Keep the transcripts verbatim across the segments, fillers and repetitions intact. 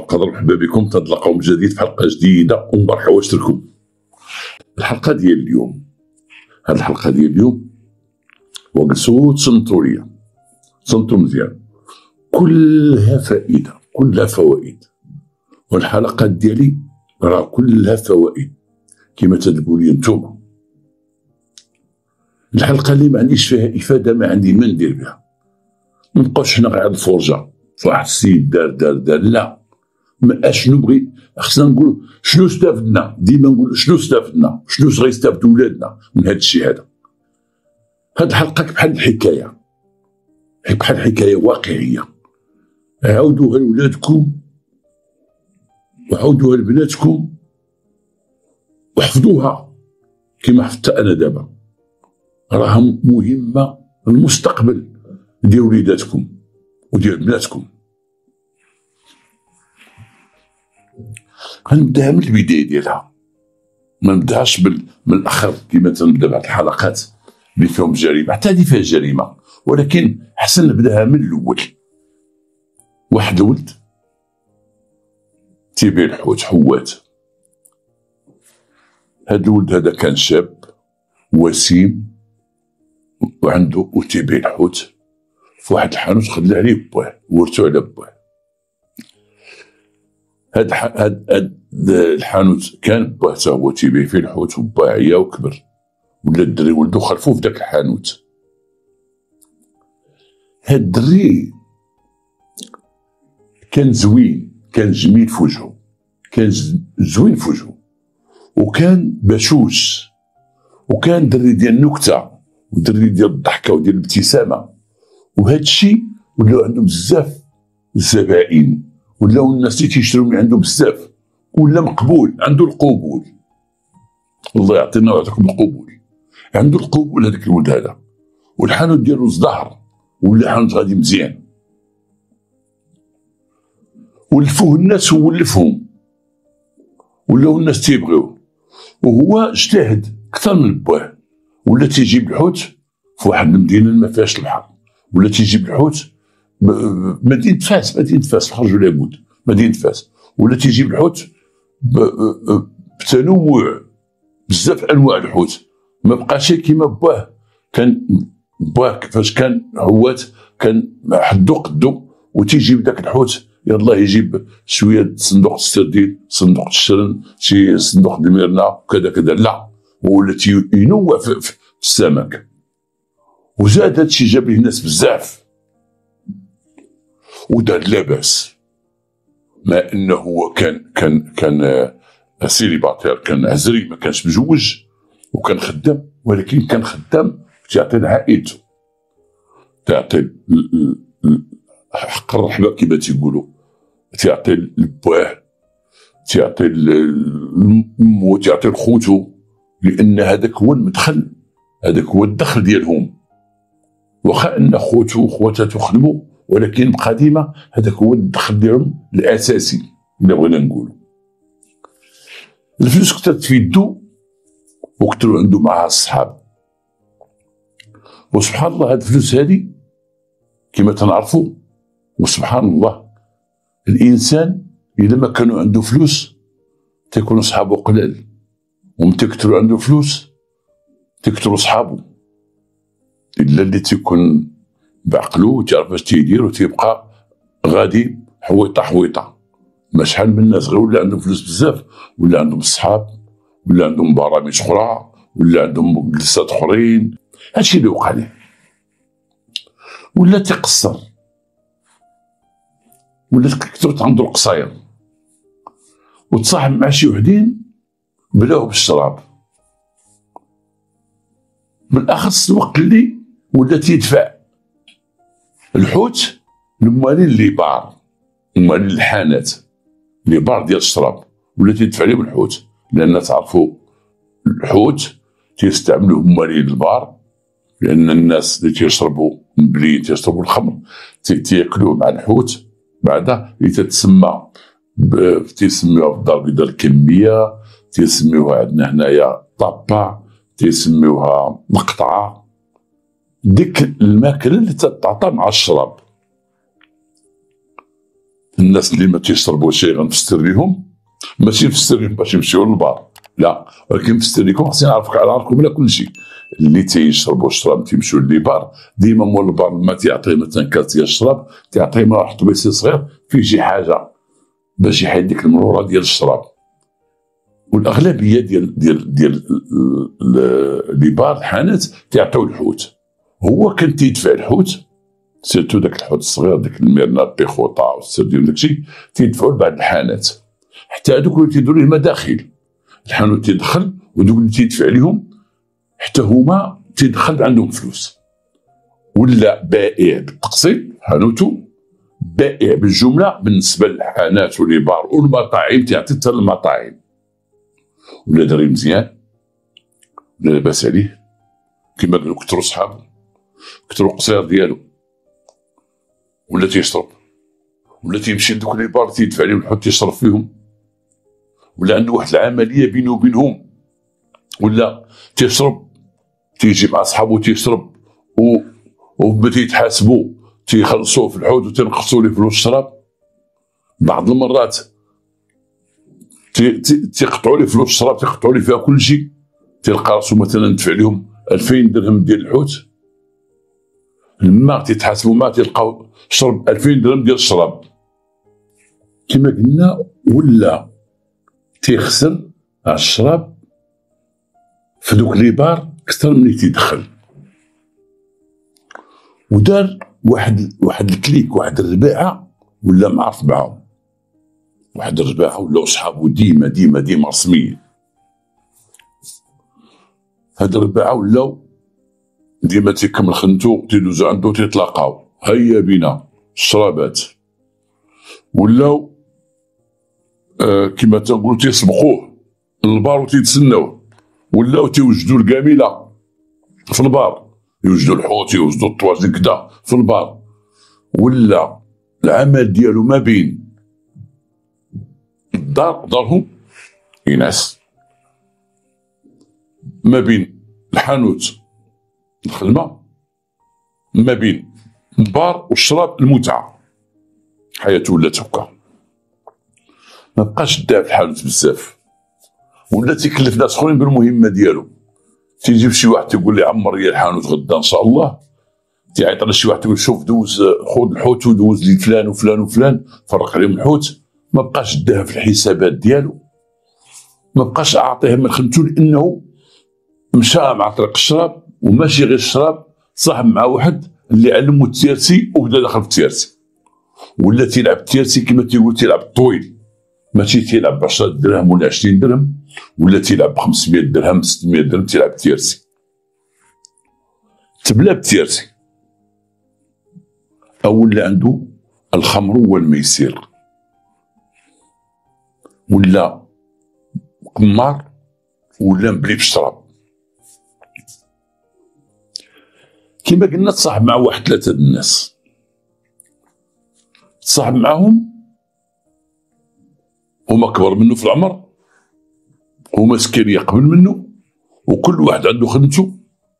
القدر، مرحبا بكم، تنتلاقاو من جديد في حلقه جديده ومرحبا واشتركوا. الحلقه ديال اليوم هاد الحلقه ديال اليوم وجلسوا تصنتوا ليا، تصنتوا مزيان، كلها فائده كلها فوائد، والحلقات ديالي راه كلها فوائد كما تقولوا لي نتوما. الحلقه اللي ما عنديش فيها افاده ما عندي ما ندير بها، ما نبقاوش حنا غير على الفرجه فواحد السيد دار دار دار لا، ما اشنو بغي خصنا نقولوا شنو استفدنا، ديما نقولوا شنو استفدنا، شنو غيستافدوا ولادنا من هذا الشيء هذا. هاد الحلقه بحال الحكايه، بحال حكايه واقعيه، عاودوها لولادكم وعاودوها لبناتكم وحفظوها كما حفظت انا دابا، راها مهمه للمستقبل ديال وليداتكم وديال بناتكم. غنبداها من البدايه ديالها، ما نبداهاش من الاخر كما تنبدا بعض الحلقات اللي فيهم جريمه، حتى هذه فيها جريمه، ولكن احسن نبداها من الاول. واحد ولد تيبيع الحوت، حوات. هذا الولد هذا كان شاب وسيم وعنده وتيبيع الحوت في واحد الحانوت خد عليه بواه، ورثو على بواه. هاد هاد الحانوت كان بواه تا هو تيبيع فيه الحوت، وباه عيا وكبر، ولا الدري ولدو خلفوه في داك الحانوت. هاد الدري كان زوين، كان جميل في وجهه، كان زوين في وجهه، وكان بشوش، وكان دري ديال النكته ودري ديال الضحكه وديال الابتسامه. وهذا الشيء ولاو عنده بزاف الزبائن، ولاو الناس اللي تيشريو من عنده بزاف، ولا مقبول، عنده القبول. الله يعطينا ويعطيكم القبول، عنده القبول هذاك الولد هذا، والحانوت ديالو ازدهر ولا حانوت غادي مزيان، ولفوه الناس وولفهم، ولاو الناس تيبغيوه. وهو اجتهد اكثر من باه، ولا تيجيب الحوت في واحد المدينه ما فيهاش البحر، ولا تيجيب الحوت مدينه فاس، مدينه فاس خرج ولا يموت، مدينه فاس، ولا تيجيب الحوت بتنوع بزاف انواع الحوت، ما بقاش كيما باه. كان باه فاش كان عوات كان حدو قدو وتيجيب داك الحوت، يلاه يجيب شويه صندوق السردين، صندوق الشرن، شي صندوق الميرنا كذا كذا، لا ولا ينوع في, في السمك. وزاد هادشي جاب ليه الناس بزاف، ودار لاباس، ما انه هو كان كان كان سيليباتير، كان عزري، ما كانش مزوج، وكان خدام، ولكن كان خدام تيعطي لعائلته، تعطي حق الرحبه كما تيقولوا، تيعطي لبواه، تيعطي لمو، تيعطي لخوتو، لان هذاك هو المدخل، هذاك هو الدخل ديالهم. واخا ان خوتو وخواتاتو خدموا، ولكن بقى ديما هذاك هو الدخل ديالهم الاساسي الا بغينا نقولوا. الفلوس كثرت في يدو وكثروا عنده معها الصحاب، وسبحان الله هاد الفلوس هادي كما تنعرفوا، وسبحان الله الانسان اذا ما كانوا عنده فلوس تيكونوا صحابه قلال، ومن تكثروا عنده فلوس تكثروا صحابه، الا اللي تيكون بعقلو وتعرف اش تيدير وتيبقى غادي حويطه حويطه. ما شحال من الناس غير ولا عندهم فلوس بزاف، ولا عندهم صحاب، ولا عندهم برامج اخرى، ولا عندهم جلسات اخرين، هادشي اللي وقع ليه. ولا تيقصر، ولا كثرت عنده القصاير، وتصاحب مع شي وحدين بلاو بالشراب، بالاخص الوقت اللي ولا تيدفع الحوت لمالين اللي بار، مالين الحانات اللي بار ديال الشراب، ولا تيدفع لهم الحوت، لان تعرفوا الحوت تيستعملوه مالين البار، لان الناس اللي تيشربوا مبلين تيشربوا الخمر تياكلوه مع الحوت، بعدا اللي تتسمى تيسميوها بالضرب ديال الكميه، تيسميوها عندنا هنايا طابا، تيسميوها مقطعه، ديك الماكله اللي تتعطى مع الشراب. الناس اللي ما تيشربوا شي غنفسر لهم، ماشي نفسر لهم باش يمشيو للبار، لا، ولكن نفسر لكم خصني نعرفك نعرفكم على كل شيء. اللي تيشربوا الشراب تيمشيو للبار، ديما مول البار ما تيعطيه مثلا كاس ديال الشراب، تيعطيه مع واحد الطبيسي صغير فيه شي حاجه باش يحيد ديك المروره ديال الشراب. والاغلبيه ديال ديال ديال لي بار الحانات تيعطيو الحوت، هو كان تيدفع الحوت، سيرتو داك الحوت الصغير داك الميرنا بيخوطا والسردين داكشي تيدفعوا لبعض الحانات، حتى هذوك اللي تيديروا لهم مداخل، الحانوت تيدخل ودوك اللي تيدفع لهم حتى هما تيدخل عندهم فلوس. ولا بائع بالتقسيط حانوتو، بائع بالجمله بالنسبه للحانات ولي بار والمطاعم تيعطي حتى للمطاعم. ولا داري مزيان ولا لاباس عليه، كيما قالوا كثروا صحابو كثروا قصير ديالو، ولا تيشرب، ولا تيمشي لدوك لي بار تيدفع عليهم الحوت تيشرب فيهم، ولا عنده واحد العمليه بينه وبينهم، ولا تيشرب تيجي مع صحابو تيشرب و وما تيتحاسبوا تيخلصوه في الحوت وتنقصوا ليه فلوس الشراب. بعض المرات تيقطعوا ليه فلوس الشراب، تيقطعوا ليه فيها كل شيء، تلقى راسو مثلا دفع لهم ألفين درهم ديال الحوت، الماء تيتحاسبوا ما تلقاو شرب ألفين درهم ديال الشراب كما قلنا. ولا تيخسر على الشراب في دوك لي بار اكثر من اللي تيدخل. ودار واحد واحد الكليك، واحد الرباعه ولا معرف معاهم، واحد الرباعه ولاو صحابو ديما ديما ديما رسميين. هاد الرباعه ولاو ديما تيكمل خدمتو تيدوزو عندو تيتلاقاو، هيا بينا الشرابات. ولاو آه كما تنقولو تيسبقوه للبار وتيتسناوه، ولاو تيوجدوا الكامله في البار، يوجدوا الحوت يوجدوا الطواجن كدا في البار. ولا العمل ديالو ما بين الدار دارهم ينعس، ما بين الحانوت الخدمه، ما بين البار والشراب المتعه. حياته ولات هكا، ما بقاش داع في الحانوت بزاف، ولا تيكلف ناس اخرين بالمهمه ديالو. تيجيب شي واحد تيقول لي عمر لي الحانوت غدا ان شاء الله، تيعيط على شي واحد تيقول شوف دوز خذ الحوت ودوز لي فلان وفلان وفلان، فرق عليهم الحوت. ما بقاش داه في الحسابات ديالو، ما بقاش اعطيه من خدمته، لانه مشى مع طريق الشراب، وماشي غير الشراب، صاحب مع واحد اللي علمو التيرسي وبدا داخل في التيرسي، ولا تيلعب التيرسي كما تيقول تيلعب الطويل، ماشي تيلعب ب عشرة دراهم ولا عشرين درهم، ولا تيلعب ب خمسمية درهم ستمية درهم، تيلعب التيرسي. تبلا بالتيرسي. او ولا عنده الخمر والميسير، ولا قمار، ولا مبلي بالشراب. كما قلنا تصاحب مع واحد ثلاثه د الناس، تصاحب معاهم هما كبر منه في العمر، هما سكريه قبل منه، وكل واحد عنده خدمته.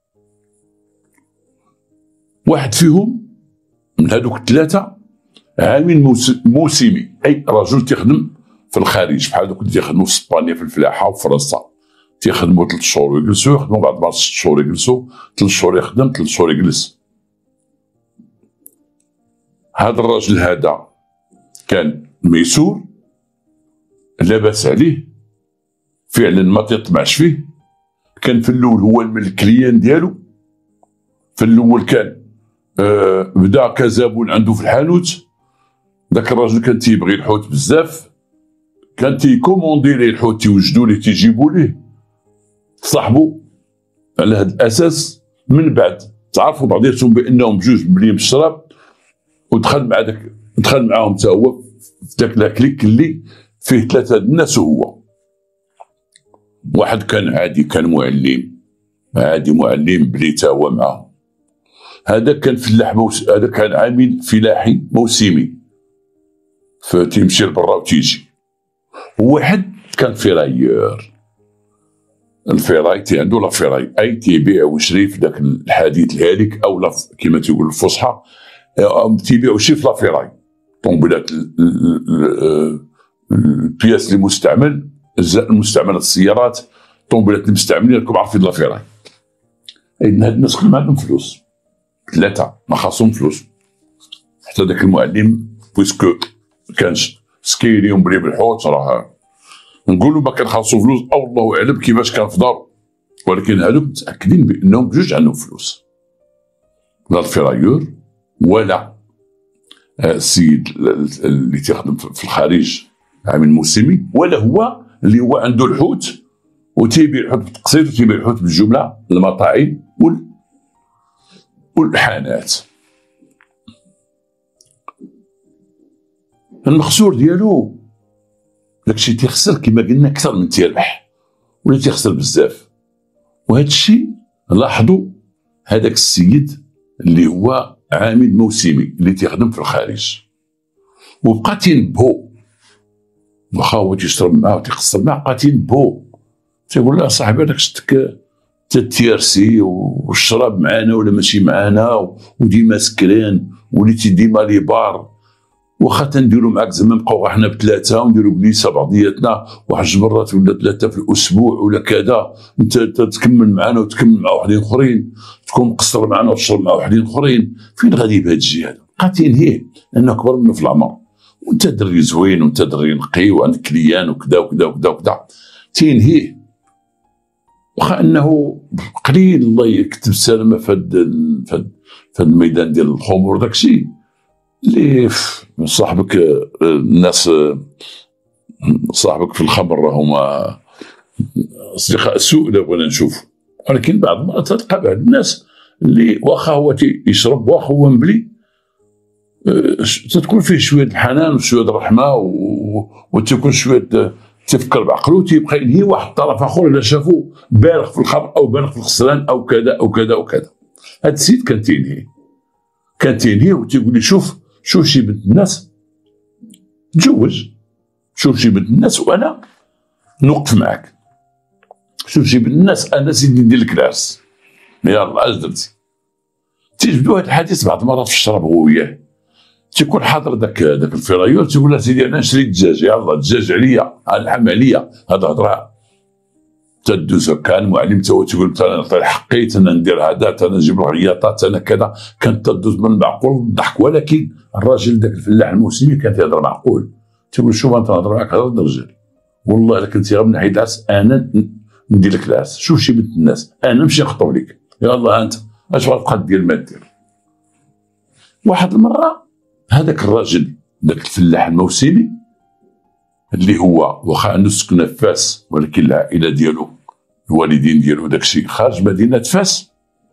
واحد فيهم من هذوك الثلاثه عامل موسمي، اي رجل تيخدم في الخارج، بحال دوك اللي تيخدموا في اسبانيا في الفلاحه وفرنسا، تيخدموا ثلاث شهور ويجلسوا، يخدموا بعد ما ست شهور يجلسوا، ثلاث شهور يخدم ثلاث شهور يجلس. هذا الرجل هذا كان ميسور، لا باس عليه، فعلا ما تيطمعش فيه. كان في الاول هو من الكليان ديالو، في الاول كان آه بدا كزبون عنده في الحانوت. داك الراجل كان تيبغي الحوت بزاف، كان تيكوموندي ليه الحوت، تيوجدوا ليه تيجيبوا ليه صاحبو. على هذا الاساس من بعد تعرفوا بعضياتهم بانهم بجوج مليين بالشراب، ودخل مع داك دخل معاهم حتى هو في داك لاكليك اللي فيه ثلاثه الناس. وهو واحد كان عادي، كان معلم عادي، معلم بلي تا هو معاهم. هذا كان فلاح موس... هذا كان عامل فلاحي موسمي، فتيمشي لبرا وتيجي. وواحد كان فرايور، الفراي تي عنده لا فراي، اي تيبيع ويشري في داك الحديد الهالك، او كما تيقول الفصحى تيبيع ويشري في لا فراي. طوموبيلات البياس اللي مستعمل، اجزاء المستعمله، السيارات، طوموبيلات المستعملين، راكم عارفين لافيراي. اذن هاد الناس كلهم عندهم فلوس، ثلاثه ما خاصهم فلوس. حتى ذاك المعلم بويسكو كانش سكيري ومبري بالحوت، راه نقولوا ما كان خاصو فلوس او الله اعلم كيفاش كان في دارو، ولكن هادوك متاكدين بانهم بجوج عندهم فلوس، لا الفرايور ولا السيد اللي تيخدم في الخارج عامل موسمي، ولا هو اللي هو عنده الحوت وتيبيع الحوت بالتقسيط وتيبيع الحوت بالجمله للمطاعم والحانات. المخسور ديالو داكشي تيخسر كما قلنا اكثر من تيربح، ولا تيخسر بزاف. وهذا الشيء لاحظوا هذاك السيد اللي هو عامل موسمي اللي تيخدم في الخارج، وبقى تينبهو، واخا هو تيشرب معاه وتيقصر معاه، بقى تينبهو تيقول له صاحبي راك شتك تتيرسي والشراب معانا ولا ماشي معانا، وديما سكران وليتي ديما لي بار، واخا تنديرو معاك زعما نبقاو حنا بثلاثه ونديرو جليسه بعضياتنا واحد جوج مرات ولا ثلاثه في الاسبوع ولا كذا، انت تكمل معانا وتكمل مع واحدين اخرين، تكون مقصر معانا وتشرب مع واحدين اخرين، فين غادي بهذا الشيء هذا؟ بقى تينهيه لانه كبر منه في العمر، وانت دري زوين وانت دري نقي وعندك كليان وكذا وكذا وكذا وكذا، تينهيه. واخا انه قليل الله يكتب السلامه في هذا الميدان ديال الخمور داكشي اللي صاحبك الناس صاحبك في الخمر راهما اصدقاء السوء الا بغينا نشوف. ولكن بعض المرات تلقى بعض الناس اللي واخا هو يشرب واخا هو مبلي تتكون فيه شويه الحنان وشويه الرحمه وتكون شويه تفكر بعقله، تيبقى ينهي واحد الطرف اخر الا شافو بالغ في الخمر او بالغ في الخسران او كذا او كذا وكذا. هذا السيد كان تينهي كان تينهي وتيقول لي شوف شوف شي بنت الناس تزوج، شوف شي بنت الناس وانا نوقف معاك، شوف شي بنت الناس انا سيدي ندير لك العرس، يلاه اش درتي؟ تيجبدوا هذا الحديث بعض المرات في الشراب هو وياه، تيكون حاضر داك داك الفرايور تيقول له سيدي انا نشري الدجاج، يلاه الدجاج عليا، الحم عليا، هذا هضره تدوز. كان معلم تا هو تيقول انا نعطي حقي، انا ندير هذا، انا نجيب العياطات، انا كذا، كانت تدوز من المعقول الضحك. ولكن الراجل داك الفلاح الموسمي كان تيهضر معقول، تيقول شوف انت نهضر معاك هضره الرجال، والله الا كنتي غير من ناحيه العرس انا ندير لك العرس، شوف شي بنت الناس انا نمشي نخطب لك، يلاه انت اش غتبقى دير ما دير. واحد المره هذاك الراجل داك الفلاح الموسمي اللي هو واخا عنده سكنه في فاس ولكن العائله ديالو الوالدين ديالو داكشي خارج مدينه فاس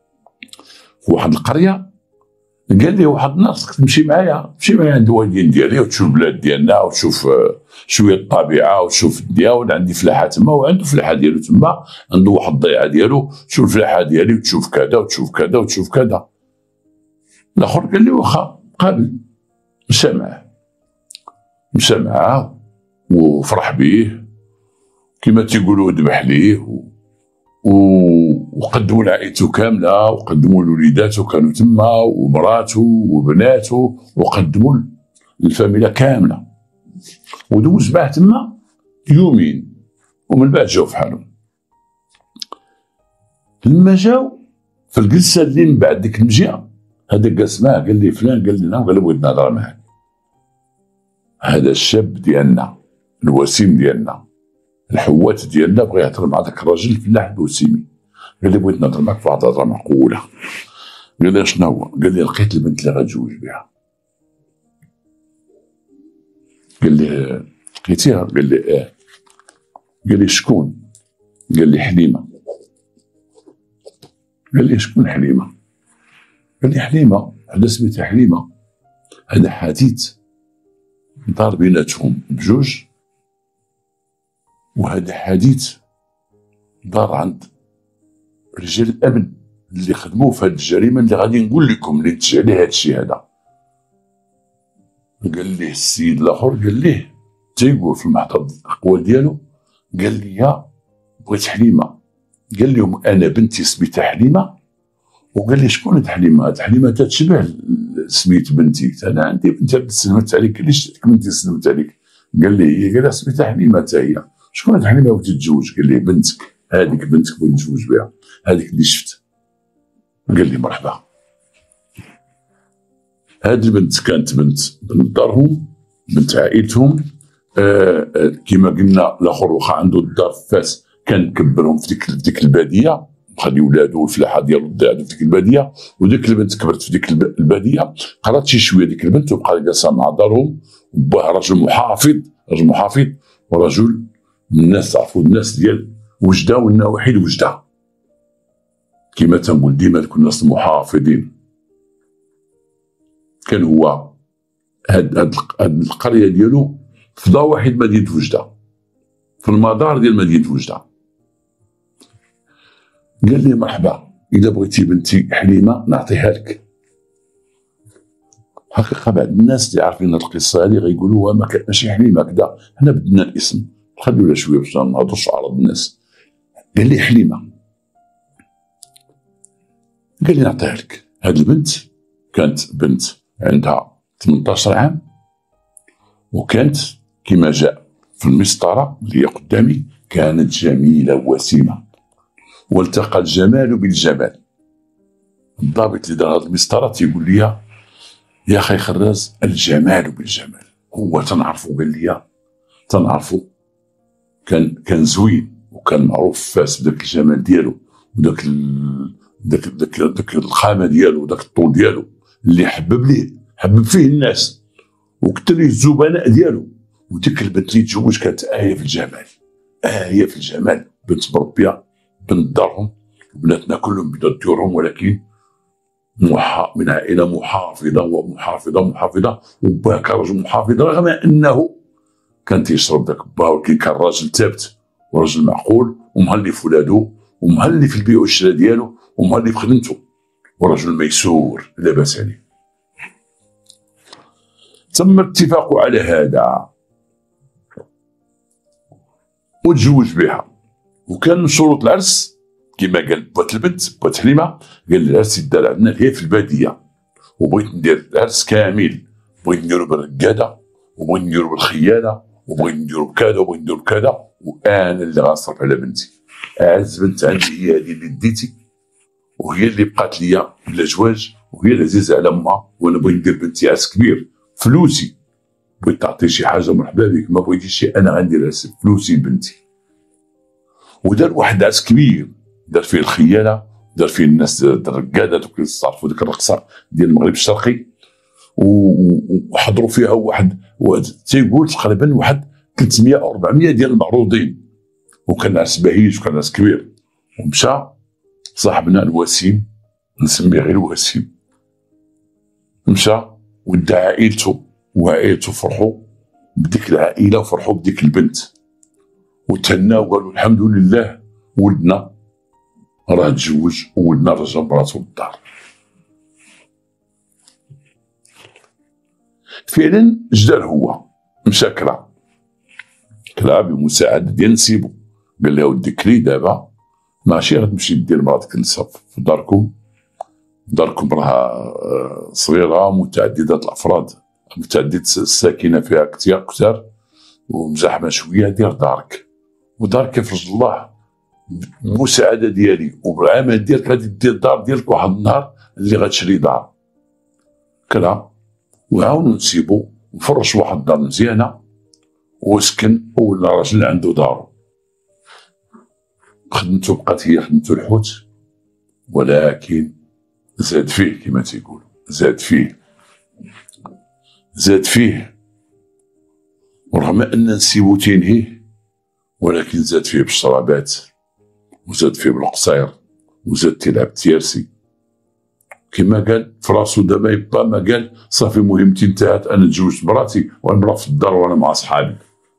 في واحد القريه، قال لي واحد الناس خصك تمشي معايا، تمشي معايا عند الوالدين ديالي وتشوف البلاد ديالنا وتشوف شويه الطبيعه وتشوف الدياول، عندي فلاحه تما وعنده فلاحه ديالو تما، عنده واحد الضيعه ديالو، تشوف الفلاحه ديالي وتشوف كذا وتشوف كذا وتشوف كذا. الاخر قال لي واخا قابل، مشى معاه مشى معاه وفرح به كما تيقولوا ذبح ليه، وقدموا لعائلته كامله وقدموا لوليداته كانوا تما ومراته وبناته وقدموا الفاميلا كامله، ودوز معاه تما يومين ومن بعد جاو في حالهم. لما جاو في الجلسه اللي من بعد ديك المجيئه هذا جالس معاه قال لي فلان، قال لي نعم، قال لي بغيت نهضر معاك. هذا الشاب ديالنا الوسيم ديالنا الحوات ديالنا بغى يهضر مع ذاك الراجل الفلاح الوسيمي، قال لي بغيت نهضر معاك في واحد الهضره معقوله. قال لي شنو هو؟ قال لي لقيت البنت اللي غنتزوج بها. قال لي لقيتيها؟ قال لي اه. قال لي شكون؟ قال لي حليمه. قال لي شكون حليمه؟ قال لي حليمه هذا سميتها حليمه، هذا حديث دار بيناتهم بجوج، وهذا حديث دار عند رجال الامن اللي خدموا في هذه الجريمه اللي غادي نقول لكم اللي نتج عليه هذا الشيء هذا. قال ليه السيد الاخر، قال ليه تيقول في المحضر الاقوال ديالو، قال لي بغيت حليمه، قال لهم انا بنتي سميتها حليمه، وقال لي شكون هاد حليمه؟ هاد حليمه تتشبه سميت بنتي؟ انا عندي بنت سلمت عليك. علاش بنتي سلمت عليك؟ قال لي هي، قال لها سميتها حليمه حتى هي. شكون هاد حليمه بغيتي تتزوج؟ قال لي بنتك، هذيك بنتك بغيت نتزوج بها، هذيك اللي شفت. قال لي مرحبا. هاد البنت كانت بنت بنت دارهم، بنت عائلتهم. آه آه كما قلنا الاخر واخا عنده الدار في فاس كان كبرهم في ديك في ديك الباديه، خلي ولادو والفلاحه ديالو قاعدين في ديك الباديه، وديك البنت كبرت في ديك الباديه. قرات شي شويه ديك البنت وبقى جالسه مع دارهم، وباه رجل محافظ، رجل محافظ ورجل الناس تعرفوا الناس ديال وجده والنواحي الوجده، كما تنقول ديما لكل الناس المحافظين. كان هو هاد هاد القريه ديالو في ضواحي مدينه وجده، في المدار ديال مدينه وجده. قال لي مرحبا، اذا بغيتي بنتي حليمه نعطيها لك. حقيقه بعض الناس اللي عارفين هاد القصه هادي غيقولوا ما كان ماشي حليمه هكذا، حنا بدلنا الاسم، خليونا شويه باش ما نهضرش على الناس. قال لي حليمه، قال لي نعطيها لك. هاد البنت كانت بنت عندها ثمنطاش عام، وكانت كما جاء في المسطره اللي هي قدامي، كانت جميله وسيمه، والتقى الجمال بالجمال. الضابط اللي دار هذه المسطره تيقول لي يا اخي خراز الجمال بالجمال، هو تنعرفو. قال لي تنعرفو، كان كان زوين وكان معروف في فاس بداك الجمال ديالو وداك ال... داك داك داك الخامه ديالو وداك الطول ديالو اللي حبب ليه حبب فيه الناس، وكثر الزبناء ديالو. وديك البنت اللي تزوج كانت آية في الجمال، آية في الجمال، بنت مربيه، بنت دارهم، وبناتنا كلهم بنات ديورهم، ولكن محا من عائله محافظه ومحافظه محافظه، وباه كان رجل محافظ رغم انه كان تيشرب داك باه، ولكن كان راجل ثابت وراجل معقول ومهلف ولادو ومهلف البيع والشراء ديالو ومهلف خدمته، ورجل ميسور لا باس عليه. تم الاتفاق على هذا وتزوج بها. وكان من شروط العرس كما قال بوات البنت بوات حليمه، قال العرس يدار عندنا هي في الباديه، وبغيت ندير العرس كامل، بغيت نديرو بالرقاده وبغيت نديرو بالخياله وبغيت نديرو بكذا وبغيت نديرو بكذا، وانا اللي غنصرف على بنتي. اعز بنت عندي هي هذه اللي ديتي، وهي اللي بقات ليا بلا زواج، وهي العزيزه على امها، وانا بغيت ندير بنتي عرس كبير، فلوسي. بغيت تعطي شي حاجه مرحبا بك، ما بغيتيش شي انا غندير عرس فلوسي لبنتي. ودار واحد عرس كبير، دار فيه الخياله، دار فيه الناس الرقاده دوك اللي تعرفوا ديك الرقصه ديال المغرب الشرقي، وحضروا فيها واحد تيقول تقريبا واحد ثلاثمية او أربعمية ديال المعروضين، وكان عرس بهيج وكان عرس كبير. ومشى صاحبنا الوسيم، نسميه غير وسيم، مشى ودى عائلته، وعائلته فرحوا بديك العائله وفرحوا بديك البنت، وتهناو وقالوا الحمد لله ولدنا راه تزوج وولدنا رجع براسو للدار. فعلا جدار هو مشى كرا كرا بمساعده ديال نسيبو، قال له ودي كري دابا ماشي غتمشي دير مراتك تجلسها في داركم، داركم راها صغيره متعدده الافراد، متعدده الساكنه فيها كثير كثار ومزاحمه شويه، دير دارك، ودارك يفرج الله بالمساعده ديالي وبالعمل ديالك غادي دير الدار ديالك واحد النهار اللي غتشري دار. كلا وعاونو نسيبو وفرش واحد الدار مزيانه وسكن، ولا راجل عنده دارو، خدمته بقات هي خدمته الحوت، ولكن زاد فيه كما تيقولوا، زاد فيه زاد فيه ورغم ان نسيبو تينهيه، ولكن زاد فيه بالشرابات وزاد فيه بالقصير وزاد تيلعب تيرسي. كما قال فراسو دابا يبا ما قال صافي مهمتي انتهت، انا تزوجت مراتي ونبقى في الدار وانا مع صحابي.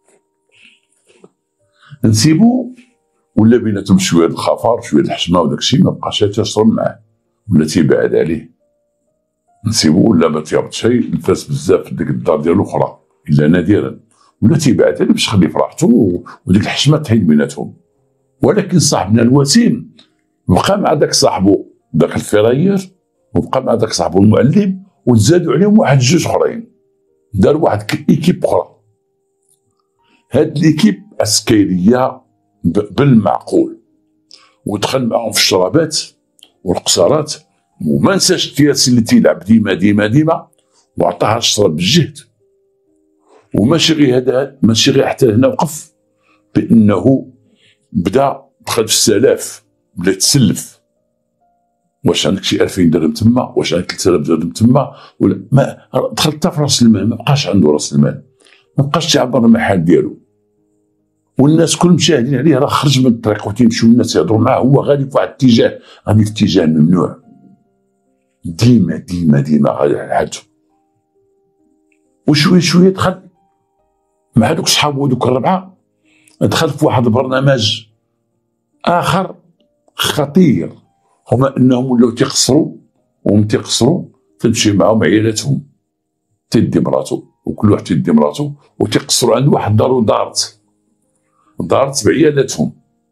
نسيبو ولا بيناتهم شويه الخفر شويه الحشمه وداك الشيء، ما بقاش تيشرب معاه ولا تيبعد عليه. نسيبو ولا ما تيعرض شيء، نفاس بزاف في ديك الدار ديالو اخرى الا نادرا، ولا تيبعد عليه باش يخلي فرحته وديك الحشمه تحيد بيناتهم. ولكن صاحبنا الوسيم بقى مع داك صاحبو داك الفراير، وبقى مع داك صاحبو المعلم، وتزادوا عليهم واحد جوج اخرين، دار واحد ايكيب اخرى. هاد ليكيب عسكريه بالمعقول، ودخل معاهم في الشرابات والقصارات، وما نساش التياسي اللي تيلعب ديما ديما ديما، وعطاها الشراب بالجهد. وماشي غير هذا، ماشي غير حتى هنا وقف، بانه بدا دخل في السلاف، بدا يتسلف. واش عندك شي ألفين درهم تما، واش عندك ثلاثة آلاف درهم تما، ولا ما دخل حتى في راس المال، ما بقاش عنده راس المال، ما بقاش تعبر المحل ديالو. والناس كل مشاهدين عليه راه خرج من الطريق، وتيمشيو الناس يهضروا معاه، هو غادي في واحد الاتجاه، غادي في اتجاه ممنوع. ديما ديما ديما غادي على حالته. وشويه شويه دخل مع دوك صحابو دوك الربعه، دخل في واحد البرنامج اخر خطير، هما انهم ولاو تيقصروا، وهم تيقصروا تمشي معاهم عيالاتهم، تدي مراتو، وكل واحد تدي مراتو، وتيقصروا عند واحد دارو دارت دارت بعيالاتهم،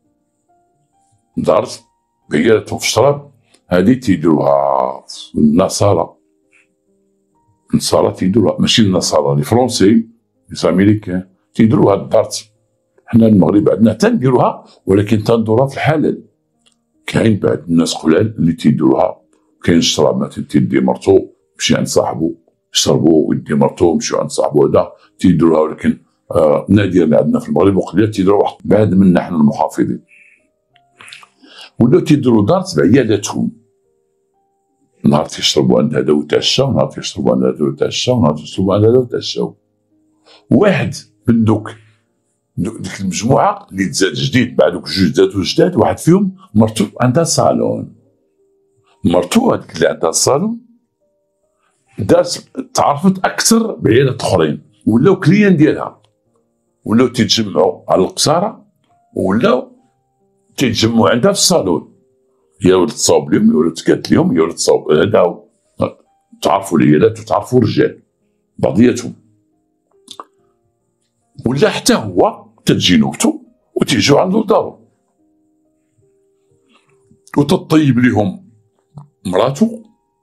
دارت بعيالاتهم في الشراب. هادي تيديروها النصارى، النصارى تيديروها، ماشي النصارى، لي فرونسي لي امريكان تيديروها الدارت. حنا المغرب عندنا تنديروها، ولكن تنديروها في الحلال. كاين بعض الناس قلال اللي تيديروها، كاين الشراب مثلا تيدي مرتو يمشي عند صاحبو يشربو، ويدي مرتو يمشيو عند صاحبو، هذا تيديروها. ولكن آه نادرا اللي عندنا في المغرب، وقليل تيديروا واحد بعد منا حنا المحافظين. ولاو تيديروا دارت بعيالاتهم، نهار تيشربوا عند هذا ويتعشاو، نهار تيشربوا عند هذا ويتعشاو، نهار تيشربوا عند هذا ويتعشاو. واحد من دوك ديك المجموعه اللي تزاد جديد، بعد دوك جوج زادوا جداد، واحد فيهم مرتو عندها صالون. مرتو هذيك اللي عندها الصالون دارت تعرفت اكثر بعيالات اخرين، ولاو كليان ديالها، ولاو تيتجمعوا على القصاره، ولاو تيتجمعوا عندها في الصالون. يا ولد تصاوب لهم، يا ولد تقاد لهم، يا ولد تصاوب هذا. تعرفوا العيالات وتعرفوا الرجال بعضياتهم. ولا حتى هو تتجي نوبتو وتيجيو عنده لدارو، وتطيب لهم مراتو،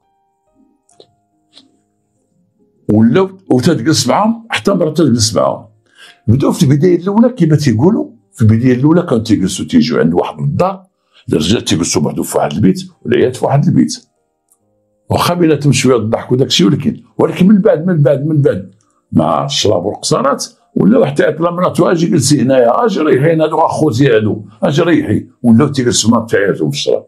ولا وتجلس معاهم حتى مراتو تجلس معاهم. بداو في البدايه الاولى كما تيقولوا، في البدايه الاولى كانوا تيجلسوا تيجيو عند واحد الدار، الرجال تيجلسوا بوحدهم في واحد البيت، والعيالات في واحد البيت، واخا بيناتهم شويه الضحك وداك الشيء، ولكن ولكن من بعد من بعد من بعد مع الشراب والقصارات، ولاو حتى يطلع مراتو اجي جلسي هنايا، اجي ريحي هادو اخوتي هادو، اجي ريحي، ولاو تيجلسوا مع بتاعاتهم في الشراب.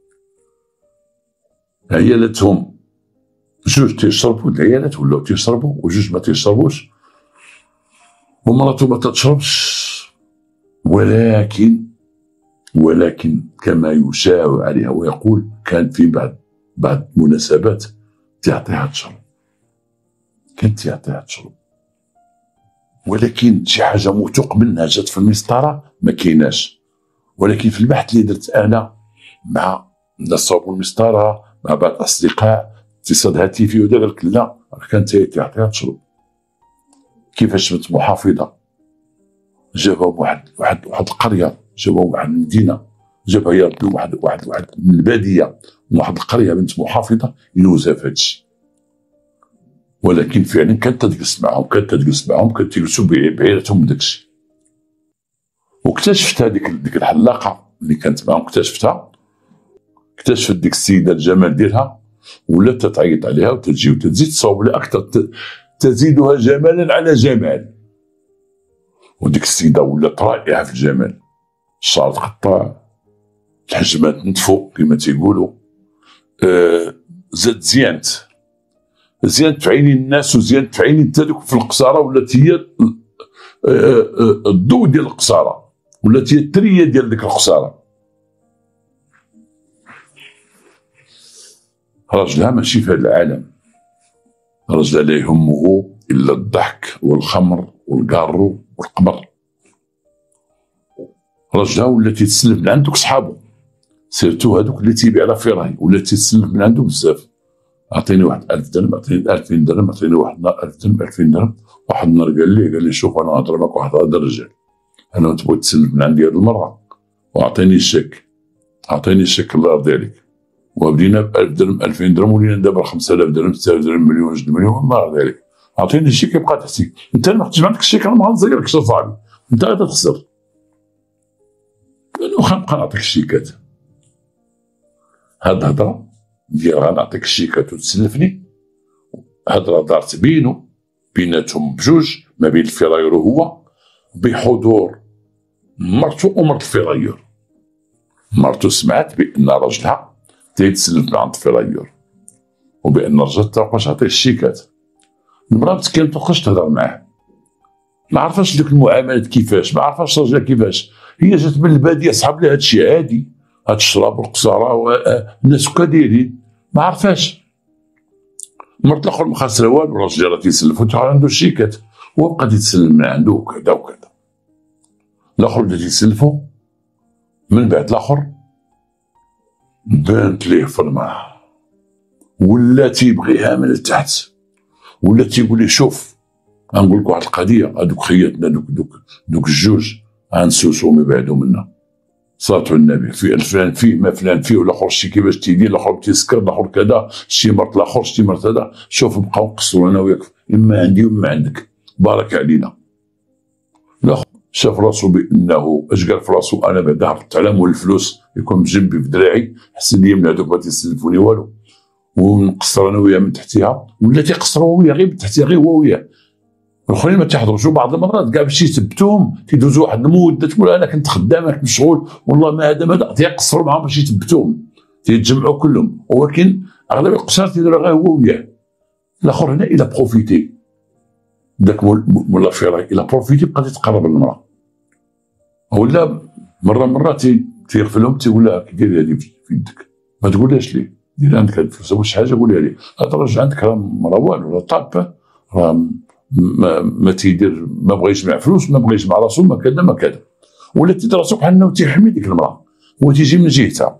عيالاتهم جوج تيشربوا، العيالات ولاو تيشربوا، وجوج ما تيشربوش، ومراتو ما تشربش. ولكن ولكن كما يشاع عليها ويقول، كان في بعض بعض المناسبات تعطيها تشرب، كانت تعطيها تشرب، ولكن شي حاجه موثوق منها جات في المسطره ما كايناش. ولكن في البحث اللي درت انا مع الناس صوبوا المسطره، مع بعض الاصدقاء، اتصال هاتفي، ودا قال لك لا، كانت تعطيها تشرب. كيفاش بنت محافظه جابهم واحد واحد واحد القريه، جابهم واحد المدينه، جابها يا ربي واحد واحد واحد من الباديه، من واحد القريه، بنت محافظه ينوزها في هادشي. ولكن فعلا كانت تجلس معاهم، كانت تجلس معاهم كانت تجلسوا بعيالاتهم بداكشي. واكتشفت هذيك ديك الحلاقه اللي كانت معاهم، اكتشفتها اكتشفت ديك السيده الجمال ديالها، ولات تتعيط عليها وتجي وتزيد تصاوب لها اكثر، تزيدها جمالا على جمال. وديك السيده ولات رائعه في الجمال، الشعر تقطع، الحجمات نتفو كما تيقولوا، آه زاد زينت زينت في عيني الناس، وزينت في عيني انت دوك في القصاره، ولات هي الضوء ديال القصاره، ولات هي التريه ديال ديك القصاره. راجلها ماشي في هذا العالم، راجلها لا يهمه الا الضحك والخمر والكارو والقمر. راجلها ولا تيتسلف من عندك صحابو، سيرتو هذوك اللي تيبيع لا فراي، ولا تيتسلف من عنده بزاف. اعطيني واحد ألف درهم، اعطيني ألفين درهم، اعطيني واحد ألف درهم، ألفين درهم. واحد النهار قال لي قال لي شوف انا نهضر معك واحد هذا الرجال، انا تبغي تسلف من عندي هذه المره، واعطيني الشيك، اعطيني الشيك الله يرضي عليك. وبدينا ب ألف درهم ألفين درهم، ولينا دابا خمسة آلاف درهم ستة آلاف درهم مليون جوج مليون والله ذلك. عطيني الشيك يبقى تحتي، انت ما كنتش عندك الشيك راه ما غنزيركش اصاحبي، انت غادي تخسر. واخا نبقى نعطيك الشيكات، هاد الهضره ديال غنعطيك الشيكات وتسلفني، هضره دارت بينو بيناتهم بجوج، ما بين الفراير وهو، بحضور مرتو ومرت الفراير. مرتو سمعت بان راجلها تيتسلف من عند الفراير، وبان الرجل متبقاش عطيه الشيكات. المراه مسكينه متبقاش تهضر معاه، ما عرفاش ديك المعاملات كيفاش، ما عرفاش راجلها كيفاش. هي جات من الباديه صحاب لها هادشي عادي، هاد الشراب والقصاره الناس هكا دايرين، ما عرفاش. مرت الاخر ما خاسره والو، الراجل راه تيسلف وتا عنده الشيكات، هو بقى تيتسلم من عنده وكذا وكذا. الاخر بدا تيسلفو، من بعد الاخر بانت ليه فرمه، ولا تيبغيها من التحت، ولا تيقول لي شوف غنقول لك واحد القضيه، هذوك خياتنا دوك دوك دوك الجوج غنسوسو من بعدو منا صلاه النبي، في الفلان فيه ما فلان فيه، والاخر شتي كيفاش تيدير، الاخر تيسكر، الاخر كذا، شتي مرت الاخر، شتي مرت هذا، شوف نبقاو نقصروا انا وياك، اما عندي وما عندك، بارك علينا. الاخر شاف راسو بانه اش قال في راسو، انا بعدا هبطت على مول الفلوس يكون بجنبي في دراعي، حسن لي من هذوك ما تيسلفوني والو، ونقصر انا وياه من تحتيها، ولا تيقصروا وياه غير من تحتيها غير هو وياه. الاخرين ما تيحضروش، بعض المرات كاع باش يثبتوهم تيدوزوا واحد المده، تقول انا كنت خدام انا كنت مشغول والله ما هذا ما هذا، تيقصروا معاهم باش يثبتوهم، تيتجمعوا كلهم، ولكن اغلب القصار تيديروا غير هو وياه. الاخر هنا الى بروفيتي، داك مولا فراي الى بروفيتي، بقى تيتقرب للمراه، ولا مره مره تيغفلهم تيقول لها كي ديري هذه في يدك، ما تقولهاش ليه، دير عندك هاد الفلوس واش حاجه قولها ليه، هذا الراجل عندك راه مراه والو، راه طاب، راه ما ما تيدير، ما بغى يجمع فلوس، ما بغى يجمع راسو، ما كذا ما كذا، ولا تيدير راسو بحال انه تيحمي ديك المراه، هو تيجي من جهتها.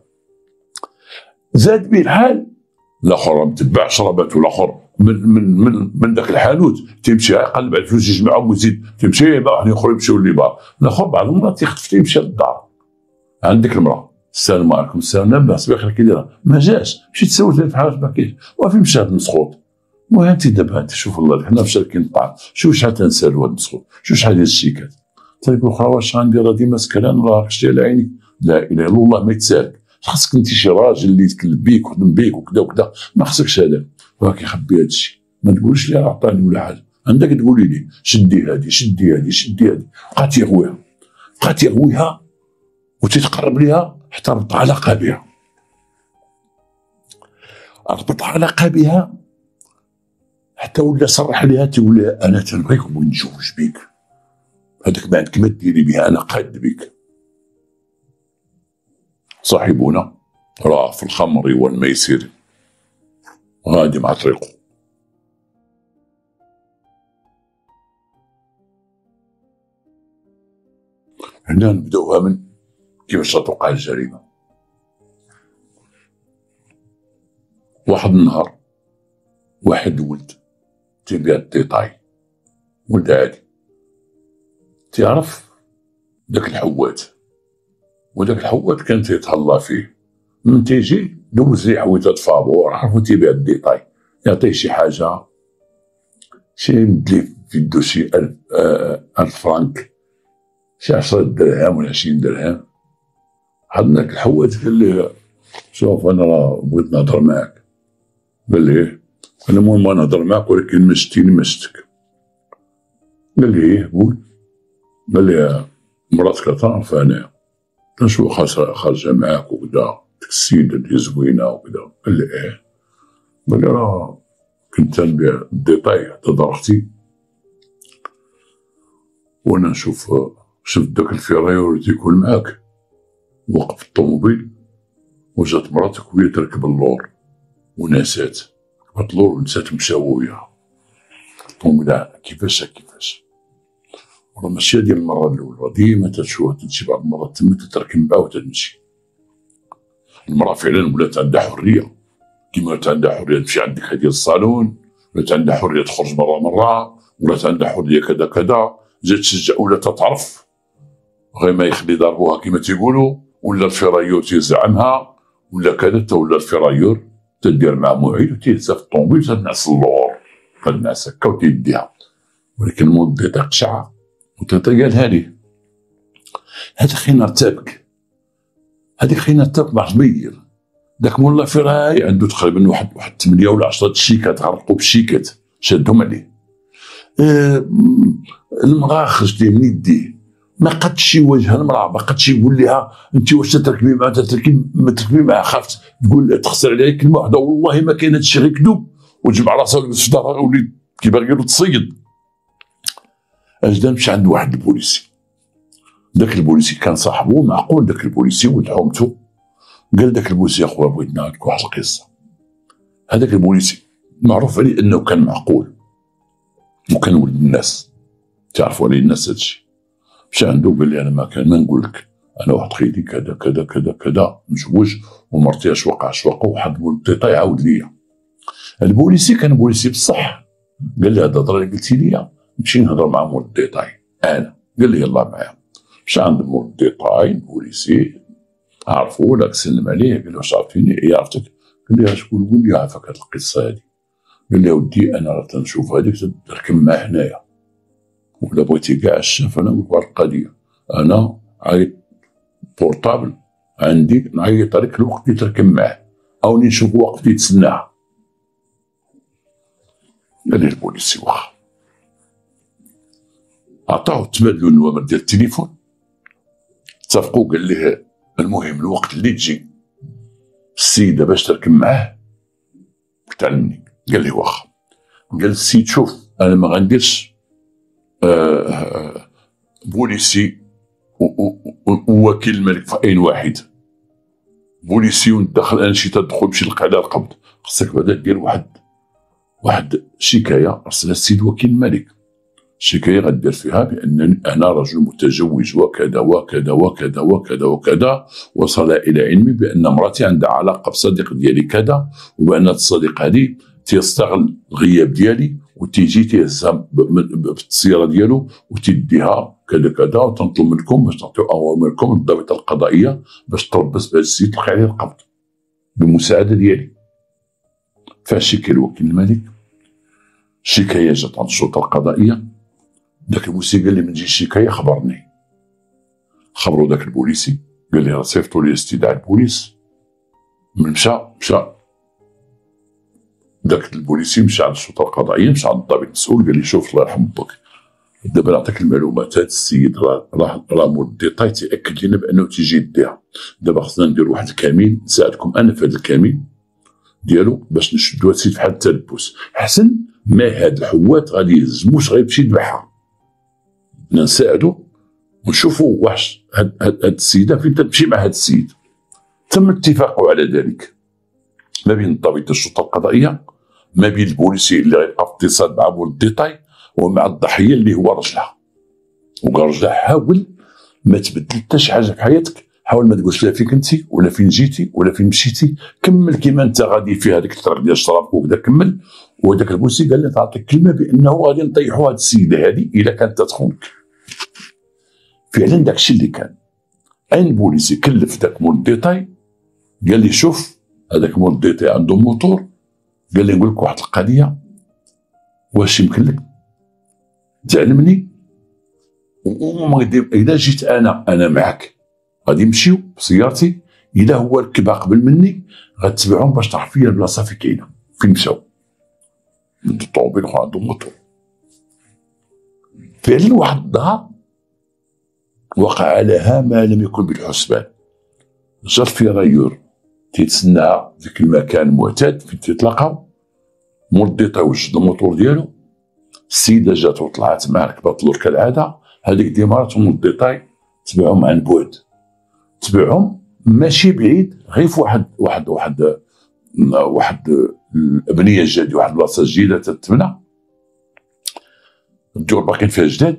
زاد به الحال، الاخر متبع شربات، والاخر من من من من ذاك الحانوت تيمشي يقلب على الفلوس يجمعهم ويزيد، تيمشي واحد اخر يمشيو للبار، الاخر بعض المرات تيخطف تيمشي للدار عند ديك المراه، السلام عليكم، السلام لاباس بخير كي دايره، ما جاش، مشيت سولت في حاجه ما كاينش، وفين مشى هذا المسخوط. المهم انت دابا انت شوف الله، حنا في شاركين الطعام، شوف شحال تنسالو هذا المسخوط، شوف شحال ديال الشيكات، تيقول اخرى واش غندير راه ديما سكران راه خشتي على عيني، لا اله الا الله ما يتسالك، خاصك انت شي راجل اللي يتكلم بيك ويخدم بيك وكذا وكذا، ما خصكش هذا، راه كيخبي هذا الشيء، ما تقولش لي راه عطاني ولا حاجه، عندك تقولي لي شدي هذه شدي هذه شدي هذه، بقى تيغويها بقى تيغويها وتتقرب ليها حتى ربط علاقه بها، ربط علاقه بها حتى ولا صرح لها، تقول لها انا تنبغيك ونتزوج بك، هذاك ما عندك ما ديري بها، انا قاد بك. صاحبنا راه في الخمر والميسر غادي مع طريقه. هنا نبداوها من كيفاش توقع الجريمه. واحد النهار واحد ولد تيبيع الديطاي، ولد عادي، تعرف داك الحوات، وداك الحوات كان تيتهلا فيه، من تيجي دوز ليه حويطات فابور، عرفو تيبيع الديطاي، يعطيه شي حاجه، شي يمد ليه في يدو شي ألف آه ألف فرانك، شي عشرة درهم ولا عشرين درهم. عاد داك الحوات قال ليه شوف انا راه بغيت نهضر معاك، قال ليه انا المهم بغا نهضر معاك ولكن ما شتيني ما شتك. قال لي ايه قول. قال لي مراتك تعرف انا نشوف خارجه معاك وكذا، ديك السيده اللي زوينه وكذا. قال لي ايه. قال لي راه كنت نبيع الديطاي حتى دار اختي، وانا نشوف شفت داك الفيرايور اللي تيكون معاك وقف الطوموبيل، وجات مراتك وهي تركب اللور ونسات، ركبت اللور ونسات مشاو وياها. قلت لهم كيفاش كيفاش راه ماشي هادي المره الاولى، ديما تتشوف تمشي بعض المرات تما تتركب معاه وتمشي. المراه فعلا ولات عندها حريه، كيما ولات عندها حريه تمشي عند ديك ديال الصالون، ولات عندها حريه تخرج مره مره، ولات عندها حريه كذا كذا، جات تشجع ولا تتعرف غير ما يخلي ضربوها كيما تيقولوا، ولا الفرايو تيزعمها ولا كذا تا ولا الفرايور تدير مع معيد وتيهز في الطوموبيل تنعس اللور تنعس هكا وتيديها. ولكن مول ديطاي قشعه وتيطاي قالها ليه هذا خينا تابك هذيك خينا تابك ما عرفش بير داك مولا فراي عنده تقريبا واحد واحد ثمانية ولا عشرة الشيكات غرقوا بالشيكات شادهم عليه. آه المراه خرجت ليه من يديه ما قدش يواجه المراه ما قدش يقول لها انت واش تركبي معها تركبي ما تركبي معها خافت تقول تخسر عليها كلمه واحده والله ما كاين هادشي غير كذوب وتجمع راسها ولبس في دارها ولي كيبغي يدير تصيد. اجدا مشى عند واحد البوليسي داك البوليسي كان صاحبه معقول داك البوليسي ولد حومته قال داك البوليسي يا خويا بغيت نعاودك واحد القصه. هذاك البوليسي معروف عليه انه كان معقول وكان ولد الناس تعرفوا عليه الناس هادشي. مشى عنده قال لي انا ما كان ما نقول لك انا واحد خيتي كذا كذا كذا كذا مزوج ومرتي اش وقع اش وقع واحد الديطاي عاود ليا. البوليسي كان بوليسي بصح قال لي هذا الهضره اللي قلتي لي نمشي نهضر مع مول الديطاي انا. قال لي يلاه معايا. مشى عند مول الديطاي البوليسي عرفو داك سلم عليه قال له واش عرفتيني؟ اي عرفتك. قال لي شكون قول لي عافاك هاد القصه هادي. قال لي ودي انا راه تنشوف هذيك تركب معاه هنايا ولا بغيتي كاع الشاف انا نقول لك القضيه انا عيط بورطابل عندي نعيط عليك الوقت اللي تركب معاه او نشوف وقت يتسناها. قال لي البوليسي واخا عطاو تبادلوا النوامر ديال التليفون اتفقوا. قال ليه المهم الوقت اللي تجي السيده باش تركب معاه تعلمني. قال لي واخا. قال السيد شوف انا ما غنديرش آه آه بوليسي ووكيل الملك في عين واحد بوليسي وندخل انا شي تدخل باش نلقى على القبض خصك بعدا دير واحد واحد شكايه ارسلها السيد وكيل الملك. شكايه غدير فيها بانني انا رجل متزوج وكذا وكذا وكذا وكذا وكذا وصل الى علمي بان امراتي عندها علاقه بصديق ديالي كذا وبان الصديق هذه تيستغل الغياب ديالي وتيجي تيهزها بالسياره ديالو وتديها كذا كذا وتنطلب منكم باش تعطيو اوامركم للضابطه القضائيه باش تربص بهذا السيد تلقى عليه القبض بالمساعده ديالي. فاش شكى الوكيل الملك الشكايه جات عند الشرطه القضائيه. داك البوليسي قال لي من تجي الشكايه خبرني. خبروا داك البوليسي قال لي راه صيفطوا لي استدعاء البوليس. من مشى مشى داك البوليسي مشى على الشرطه القضائيه مشى عند الضابط المسؤول قال لي شوف الله يرحم بك دابا نعطيك المعلومات هذا السيد راه راه راه مول الديطاي تاكد لنا بانه تيجي يديها. دابا خصنا نديرو واحد الكمين نساعدكم انا في هذا الكمين ديالو باش نشدو هاد السيد في حال التلبس احسن ما هاد الحوات غادي يهزموش غيمشي يذبحها. نساعدو ونشوفوا واش هاد, هاد, هاد السيده فين تمشي مع هاد السيد. تم الاتفاق على ذلك ما بين ضابط الشرطه القضائيه ما بين البوليسي اللي غيبقى في اتصال مع مول الديطاي ومع الضحيه اللي هو رجلها. وقال رجلها حاول ما تبدل حتى شي حاجه في حياتك حاول ما تقولش لا فين كنتي ولا فين جيتي ولا فين مشيتي كمل كيما انت غادي في هذيك الطريق ديال الشراب وكذا كمل. وهذاك البوليسي قال لي تعطيك كلمه بانه غادي نطيحوا هذه السيده هذه الا كانت تخونك. فعلا داك الشيء اللي كان. عين البوليسي كلف داك مول الديطاي قال لي شوف هذاك مول الديطاي عنده موتور قال لي نقول لك واحد القضيه واش يمكن لك تعلمني وما اذا جيت انا انا معك غادي نمشيو بسيارتي اذا هو ركبها قبل مني غتبعهم باش تعرف فيا البلاصه فين كاينه فين مشاو. الطوموبيل اخرى عنده موتور. فعلا واحد النهار وقع لها ما لم يكن بالحسبان. جا الفيرايور تيتسناها في المكان المعتاد فين تيتلاقاو مول الديطاي وجد الموتور ديالو. السيده جات وطلعت معاه ركبات اللور كالعاده هذيك ديمارات مول الديطاي تبعهم عن بعد تبعهم ماشي بعيد غير في واحد واحد واحد واحد الابنيه جديده واحد البلاصه جديده تتبنى الدور باقيين فيها جداد.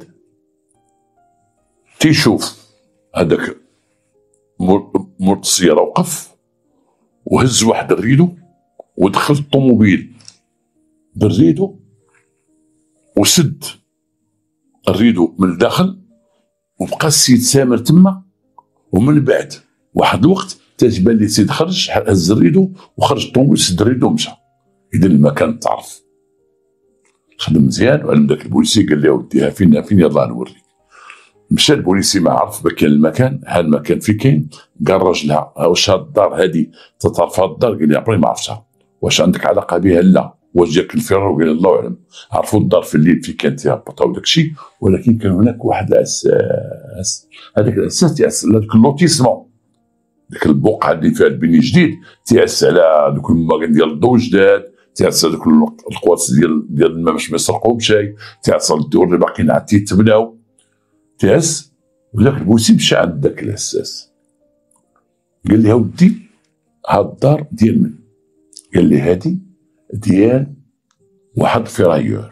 تيشوف هذاك مول السياره وقف وهز واحد الريدو ودخل الطوموبيل بالريدو وسد الريدو من الداخل وبقى السيد سامر تما. ومن بعد واحد الوقت تتبان لي سيد خرج هز ريدو وخرج الطوموبيل سد ريدو ومشى. اذا المكان تعرف خدم مزيان وعلم داك البوليسي قال لي اوديها فين فين يلاه نوريك. مشى البوليسي ما عرف بكان المكان، ها المكان فين كاين، قال راجلها واش هاد الدار هادي تتعرف هاد الدار؟ قال لي عمري ما عرفتها. واش عندك علاقه بها؟ لا. واش جاك الفرار؟ قال الله اعلم. عرفوا الدار في الليل فين كانت هبطوا وداك الشيء، ولكن كان هناك واحد الاساس، هذاك الاساس تيأسس على ذاك اللوتيسمون، ذاك البقعه اللي فيها البني جديد تيأسس على دوك المباغي ديال الضو جداد، تيأسس على دوك القواس ديال ديال الماء باش ما يسرقوهم شيء، تيأسس على الدور اللي باقيين عاد تيتبناو، تيأسس. وذاك البوسي مشى عند ذاك الاساس قال لي اودي هاد الدار ديال من؟ قال لي هادي ديال واحد فرايور.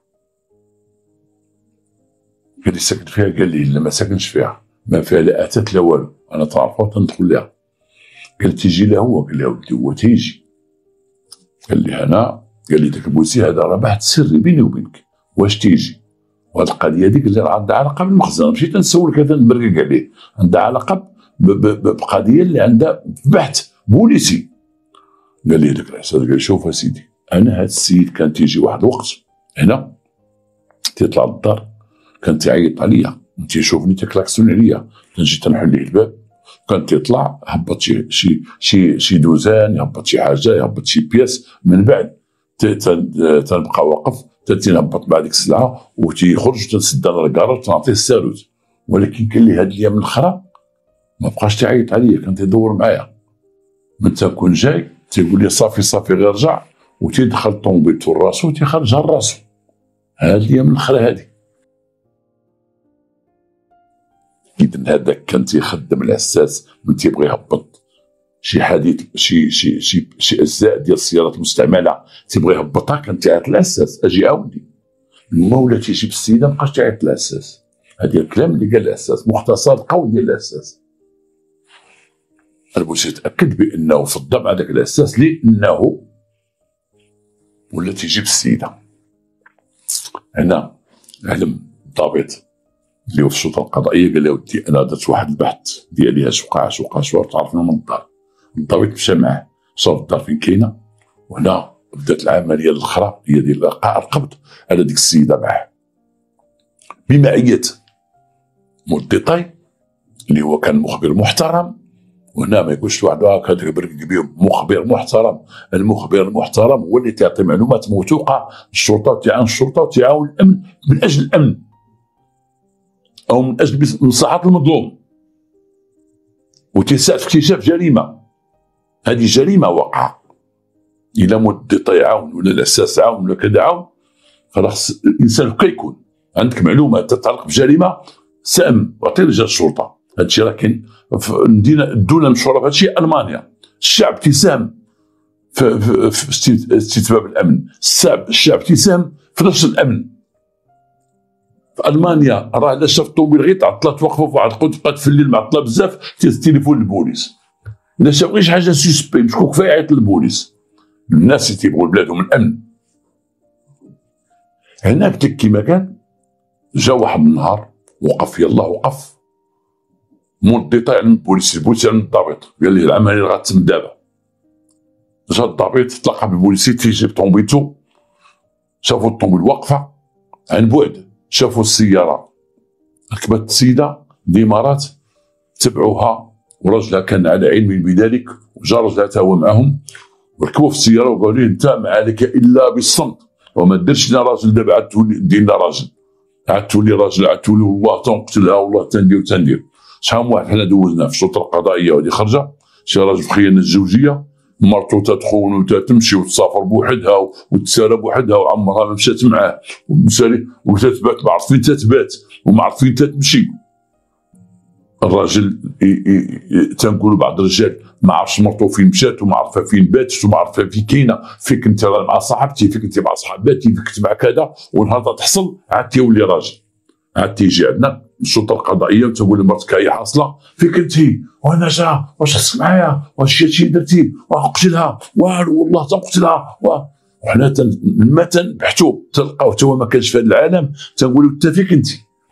قال لي ساكن فيها؟ قال لي لا ما ساكنش فيها، ما فيها لا اثاث لا والو، انا تعرفها تندخل لها. قال تيجي له هو؟ قال لي ودي هو تيجي. قال لي انا، قال لي داك البوسي هذا راه بحث سري بيني وبينك، واش تيجي؟ وهاد القضيه هذيك اللي راه عندها علاقه بالمخزن، مشيت نسولك هذا نبرق عليه، عندها علاقه بقضيه اللي عندها بحث بوليسي. قال لي هذاك الاحساس، قال لي شوف اسيدي، انا هذا السيد كان تيجي واحد الوقت هنا تيطلع للدار كان تيعيط عليا، تيشوفني تيكلاكسوني عليا، تنجي تنحل ليه الباب، كان تيطلع هبط شي شي شي شي دوزان، يهبط شي حاجه، يهبط شي بياس، من بعد تنبقى واقف تنهبط مع ديك السلعه وتيخرج تنسد انا الكراج تنعطيه الساروت. ولكن كان لي هاد الايام من الاخرى ما بقاش تيعيط عليا، كان تيدور معايا، من تنكون جاي تيقول لي صافي صافي غير رجع، وتيدخل الطوموبيل راسو وتيخرجها لراسو. هاد الايام من الاخرى هادي. اذا هذاك كان تيخدم الاساس من تيبغي يهبط شي حديث شي شي شي شي اجزاء ديال السيارات المستعمله تيبغي يهبطها، كان تيعيط الاساس اجي عاودي. المولى تيجي بالسيده مابقاش تيعيط الاساس. هذا الكلام اللي قال الاساس مختصر قوي ديال الاساس. البوليس يتاكد بانه فضى مع ذاك الاساس لانه ولا تيجي بالسيده. هنا علم الضابط اللي هو في السلطه القضائيه قال له ودي انا درت واحد البحث ديالي اش وقع اش وقع اش تعرفنا من الدار. الضابط مشى معاه شاف الدار فين كاينه، وهنا بدات العمليه الاخرى هي ديال القاء القبض على ديك السيده معاه بمعيه موديطاي اللي هو كان مخبر محترم. وهنا ما يقولش واحد هكا برك بهم مخبر محترم. المخبر المحترم هو اللي تعطي معلومات موثوقه للشرطه وتعاون الشرطه وتعاون الامن من اجل الامن او من اجل مصلحه المظلوم، وتساعد في اكتشاف جريمه. هذه جريمه وقع، الى موديطاي عاون ولا الاساس عاون ولا كذا عاون، خلاص الانسان كي يكون عندك معلومات تتعلق بجريمه سام واعطي رجال الشرطه. هذا الشيء راه كاين في المدينه الدوله المشهوره بهذا الشيء المانيا. الشعب تيساهم في, في, في استتباب الامن، الشعب الشعب تيساهم في نشر الامن. في المانيا راه الا شاف الطوموبيل غير تعطلات توقفوا في واحد القنت بقات في الليل معطله بزاف تيليفون للبوليس. الا شاف غير شي حاجه سيسبي مشكوك فيها يعيط للبوليس. الناس اللي تيبغوا بلادهم الامن. هنا قلت لك كيما كان جا واحد النهار وقف، يلا وقف موديطاي عند البوليس، البوليس عند الضابط، قال لي العمليه غتتم دابا. جا الضابط تلاقى بالبوليسي تيجي بطوموبيلتو، شافوا الطوموبيل واقفه عن بعد، شافوا السياره ركبت السيده الامارات، تبعوها وراجلها كان على علم بذلك، وجا راجلها تا هو معهم وركبوا في السياره وقالوا لي انت ما عليك الا بالصمت وما ديرش لنا راجل دابا عاد تولي ديرنا راجل، عاد تولي راجل، عاد تولي والله تنقتلها والله تندير وتندير. شحال من واحد حنا دوزنا في السلطه القضائيه وهذه خرجه، شي راجل في خيانه الزوجيه مرتو تتخون وتتمشي وتسافر بوحدها وتسالى بوحدها وعمرها ما مشات معاه ومسالي وتتبات ما عرف فين تتبات وما عرف فين تتمشي. الراجل تنقولوا بعض الرجال ما عرفش مرتو فين مشات وما عرفها فين باتت وما عرفها فين كاينه، فين كنت مع صاحبتي، فين كنت مع صحاباتي، فين كنت مع كذا، ونهار تحصل عاد تيولي راجل، عاد تيجي عندنا السلطه القضائيه وتقول لمرتك هي حاصله فين كنتي؟ وانا جا واش خصك معايا؟ واش شي درتي؟ وقتلها والو والله تنقتلها. وحنا لما تنبحثوا تلقاو حتى هو ما كانش في هذا العالم، تنقولوا انت فين كنتي؟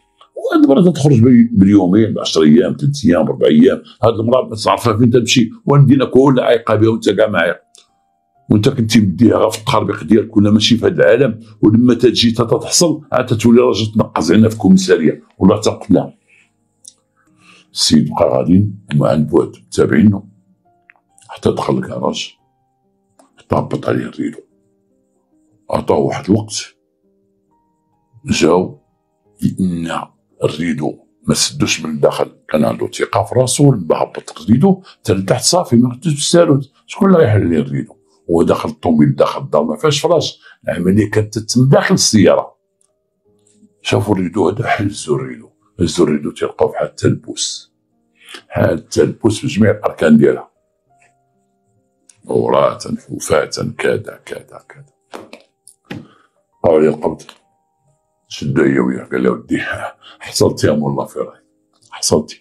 وهاد المراه تخرج باليومين ب عشرة ايام ثلاث ايام اربع ايام. هاد المراه ما تعرفها فين تمشي، والمدينه كلها عايقه بها وانت كاع معايق، وانت كنتي مديها غير في التخربيق ديالك ولا ماشي في هذا العالم. ولما تجي تتحصل عاد تولي راجل تنقز عندنا في الكوميساريه ولا تقتلها. السيد بقى غاديين وما عن بعد تابعينو حتى دخل الكراج، حتى هبط عليه الريدو، عطاو واحد الوقت جاو لان الريدو ما سدوش من الداخل، كان عنده ثقه في راسو. لما هبط الريدو حتى لتحت صافي ما خدوش بالسالوت، شكون اللي غيحل ليه الريدو؟ هو داخل الطوموبيل داخل الدار ما فيهاش فراش، العمليه كانت تتم داخل السياره. شافوا الريدو هذا، حلزوا الريدو، هزوا الريدو تلقاو بحال التلبوس، بحال التلبوس بجميع الاركان ديالها، وراة وفاة كذا كذا كذا. بقاو عليه القبض، شدو هي وياه، قال له ودي حصلتي يا مولا فراي، حصلتي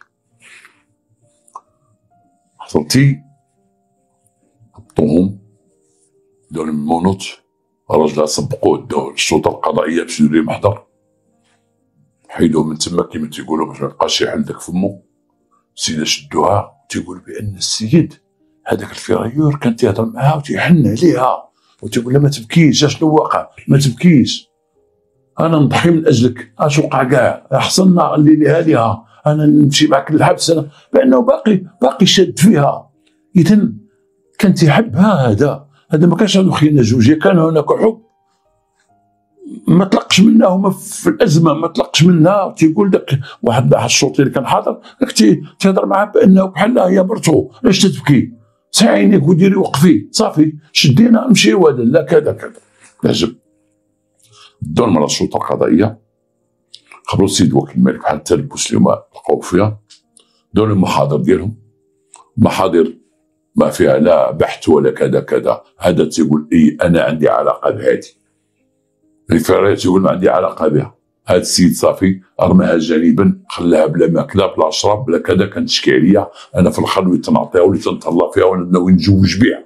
حصلتي. هبطوهم داو المونوط، الراجل سبقوه داو الشرطه القضائيه باش يدير ليه محضر، حيدوه من تما كيما تيقولوا باش ما يبقاش يحل داك فمو. السيده شدوها وتيقول بان السيد هذاك الفرايور كان تيهضر معاها وتيحن عليها وتيقول لها ما تبكيش، اشنو واقع؟ ما تبكيش، انا نضحي من اجلك، اش وقع كاع، احسن اللي ليها ليها، انا نمشي معك للحبس. انا بانه باقي باقي شاد فيها. اذا كان تيحبها، هذا هذا ما كانش عنده خيانه زوجيه، كان هناك حب ما طلقش منها، هما في الازمه ما طلقش منها. تيقول داك واحد الشرطي اللي كان حاضر، راك تيهضر معاه بانه بحال هي مرتو، علاش تبكي؟ سعي عينيك وديري وقفي صافي، شدينا نمشيو، هذا لا كذا كذا. عجب. داو المراه السلطه القضائيه، خبروا السيد وكيل الملك بحال التلبس اللي هما لقاو فيها، داو لهم المحاضر ديالهم، محاضر ما فيها لا بحث ولا كذا كذا. هذا تيقول اي انا عندي علاقه بهادي، الفراي تيقول ما عندي علاقه بها. هذا السيد صافي رماها جانبا، خلاها بلا ماكله بلا شراب بلا كذا، كانت تشكي عليا انا في الاخر وليت تنعطيها وليت نتهلا فيها وانا ناوي نتزوج بها.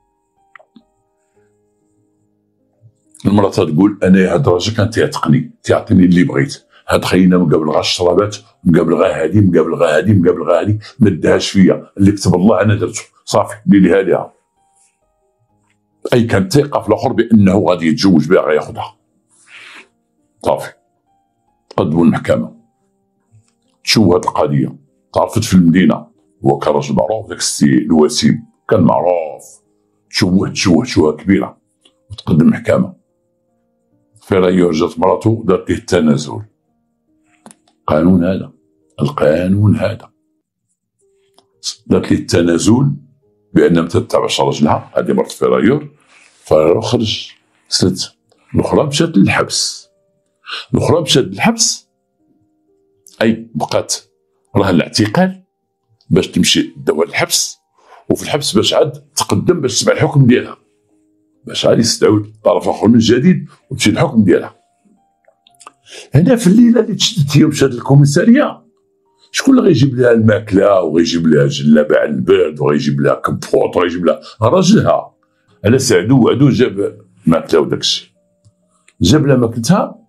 المراه تقول انا هاد الراجل كان تيعتقني، تيعطيني اللي بغيت، هاد خينا مقابل غا الشرابات، مقابل غا هادي، مقابل غا هادي، مقابل غا هادي، ما داهاش فيا، اللي كتب الله انا درته صافي، ديريها ليها. اي كانت ثقه في الاخر بانه غادي يتزوج بها، غياخذها صافي. قدموا المحكمه، تشوف هاد القضيه، تعرفت في المدينه، هو كان راجل معروف، داك السي الوسيم كان معروف، تشوه تشوه تشوه كبيره، وتقدم المحكمه. فرايور جات مراتو دارت ليه التنازل. قانون هذا، القانون هذا دارت ليه التنازل بان ما تتبعش راجلها، هذه مرت فرايور. فرايور خرج سلت، الاخرى مشات للحبس، الاخرى مشات للحبس، اي بقات راه الاعتقال باش تمشي دوا الحبس، وفي الحبس باش عاد تقدم باش تسمع الحكم ديالها، باش عاد يستدعوا طرف اخر من جديد وتمشي الحكم ديالها. هنا في الليله اللي تشدت هي ومشات للكوميساريه، شكون اللي غيجيب لها الماكله وغيجيب لها جلابه على البرد وغيجيب لها كبوط وغيجيب لها؟ راجلها. على سعدو وعدو جاب ماكله وداكشي، جاب لها ماكلتها.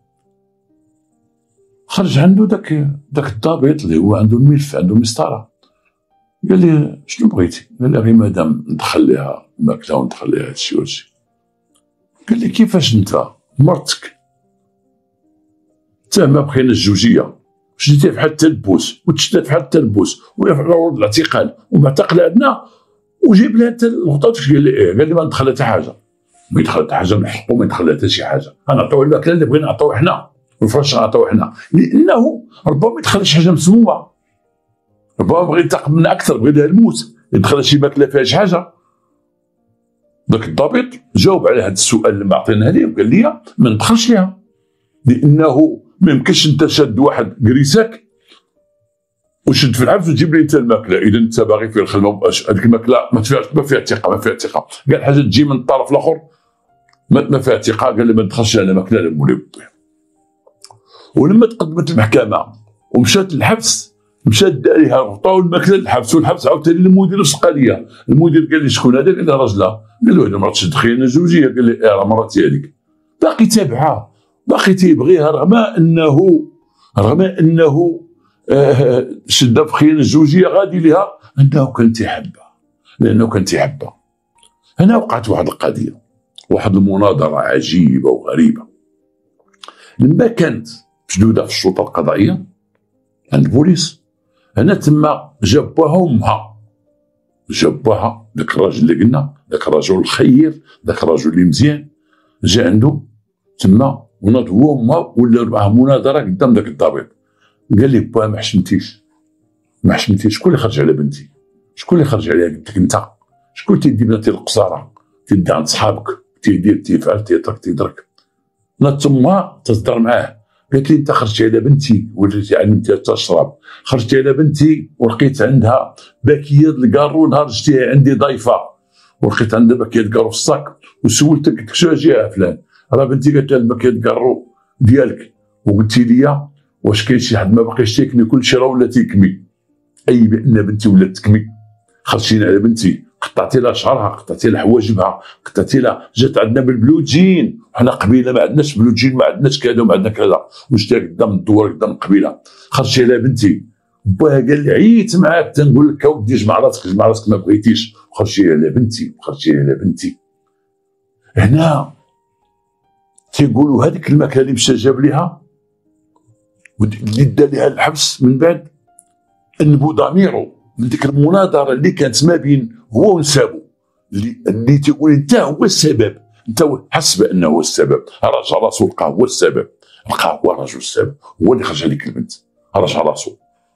خرج عنده داك داك الضابط اللي هو عنده الملف، عنده المسطره، قال لي شنو بغيتي؟ قال لي غير مادام ندخل لها الماكله وندخل لها هادشي وهادشي. قال لي كيفاش انت مرتك تهمه بخيانه الزوجيه، شديتيها بحال التلبوس وتشدات بحال التلبوس وهي في عروض الاعتقال ومعتقله عندنا، وجيب لها انت الغلطه؟ قال لي ايه. قال لي ما ندخلها حتى حاجه، ما يدخل حتى حاجه من حقه ما يدخل حتى شي حاجه، انا نعطيو الماكله اللي بغينا نعطيو حنا والفراش نعطيو حنا، لانه ربما ما يدخلش حاجه مسمومه، ربما بغى ينتقم منا اكثر، بغى يديها الموت، يدخل شي ماكله فيها شي حاجه. ذاك الضابط جاوب على هذا السؤال اللي عطيناه ليه وقال لي ما ندخلش ليها، لانه ما يمكنش انت شاد واحد كريساك وشد في الحبس وتجيب لي انت الماكله، اذا انت باغي في الخدمه هذيك الماكله ما فيها ما فيها ثقه، ما فيها ثقه. قال حاجه تجي من الطرف الاخر ما فيها ثقه، قال لي ما ندخلش على ماكله لمولي. ولما تقدمت المحكمه ومشات للحبس، مشات داريها عطاو الماكله للحبس، والحبس عاوتاني للمدير نفس القضيه. المدير قال لي شكون هذا؟ قال لي راجلها. قال له هذا مرات شد خيانه زوجيه. قال لي اه راه مراتي هذيك. باقي تابعها، باقي تيبغيها رغم انه رغم انه آه شده في خيال الزوجيه غادي لها انه كان تيحبها، لانه كان تيحبها. هنا وقعت واحد القضيه، واحد المناظره عجيبه وغريبه. لما كانت مشدوده في السلطه القضائيه عند البوليس، هنا تما جابوها امها، جابوها ذاك الراجل اللي قلنا، ذاك الرجل الخير، ذاك الرجل اللي مزيان، جا عنده تما وناض هو وامها، ولا معاه مناظره قدام ذاك الضابط. قال لي با ما حشمتيش، ما حشمتيش، شكون اللي خرج على بنتي؟ شكون اللي خرج عليها؟ قلت لك انت، شكون تيدي بنتي القصاره؟ تيدي عند صحابك، تيدير تيفعل تيترك تيدرك. ناضت امها تهضر معاه، قالت لي انت خرجتي على بنتي وليتي علمتيها تشرب، خرجتي على بنتي ولقيت عندها باكيه الكارو نهار جيتيها عندي ضيفه، ولقيت عندها باكيه الكارو في الصاك، وسولتك قلت لك شنو جاها فلان؟ راه بنتي قالت لها باكيه الكارو ديالك، وقلتي لي واش كاين شي حد ما باقيش تيكمي؟ كلشي راه ولا تيكمي، اي بان بنتي ولات تكمي. خرجتينا على بنتي، قطعتي لها شعرها، قطعتي لها حواجبها، قطعتي لها، جات عندنا بالبلوجين، حنا قبيله ما عندناش بلوجين، ما عندناش كذا وما عندنا كذا، وجدتها قدام الدوار قدام القبيله. خرجتي على بنتي، باها قال لي عييت معاك تنقول لك اودي جمع راسك جمع راسك ما بغيتيش، خرجتي على بنتي، خرجتي على بنتي. هنا تيقولوا هذيك الماكله اللي مشى جاب ليها اللي دا ليها الحبس من بعد انبو ضميرو من ديك المناظره اللي كانت ما بين هو ونسابو، اللي اللي تيقول انت هو السبب، انت حس بانه هو السبب، رجع راسو لقاه هو السبب، لقاه هو رجل السبب، هو اللي خرج عليك البنت، رجع راسو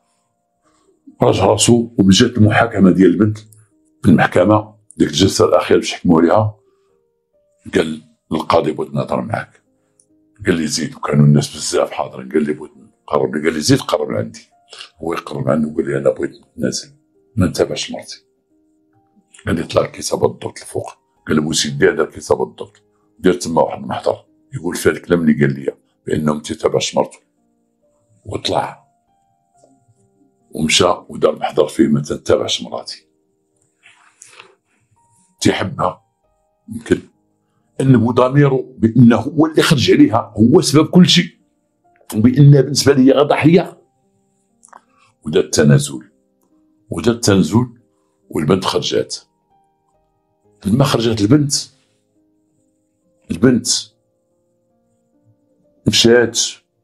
رجع راسو. وجات المحاكمه ديال البنت في المحكمه، ديك الجلسه الاخيره باش يحكموا عليها، قال القاضي بغيت نهضر معاك. قال لي زيد، وكانوا الناس بزاف حاضرين، قال لي بغيت قرب لي، قال لي زيد قرب لعندي. هو يقرب عنده وقال لي انا بغيت نتنازل، ما نتابعش مرتي. قال لي طلع الكتابه الضغط الفوق، قال له سيدي هذا الكتابه الضغط، دير تما واحد المحضر يقول فيه الكلام اللي قال لي بانه ما تتابعش مرته. وطلع ومشى ودار محضر فيه ما تتابعش مراتي. تيحبها يمكن انه ضميره بانه هو اللي خرج عليها، هو سبب كل شيء، وبانها بالنسبه لي غا ضحيه. ودا التنازل، ودا التنازل والبنت خرجات. لما خرجت البنت، البنت مشات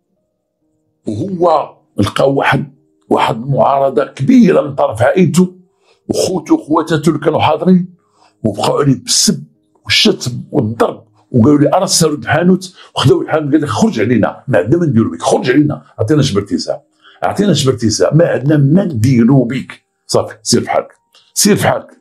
وهو لقى واحد واحد المعارضه كبيره من طرف عائلته وخوته وخواتاته اللي كانوا حاضرين، وبقاو عليه بالسب والشتم والضرب، وقالوا لي ارسلوا الحانوت وخذوا الحانوت، قال لك خرج علينا، ما عندنا ما نديروا بك، خرج علينا، عطينا شبرتيسه، عطينا شبرتيسه، ما عندنا ما نديروا بك، صافي سير في حالك، سير في حالك.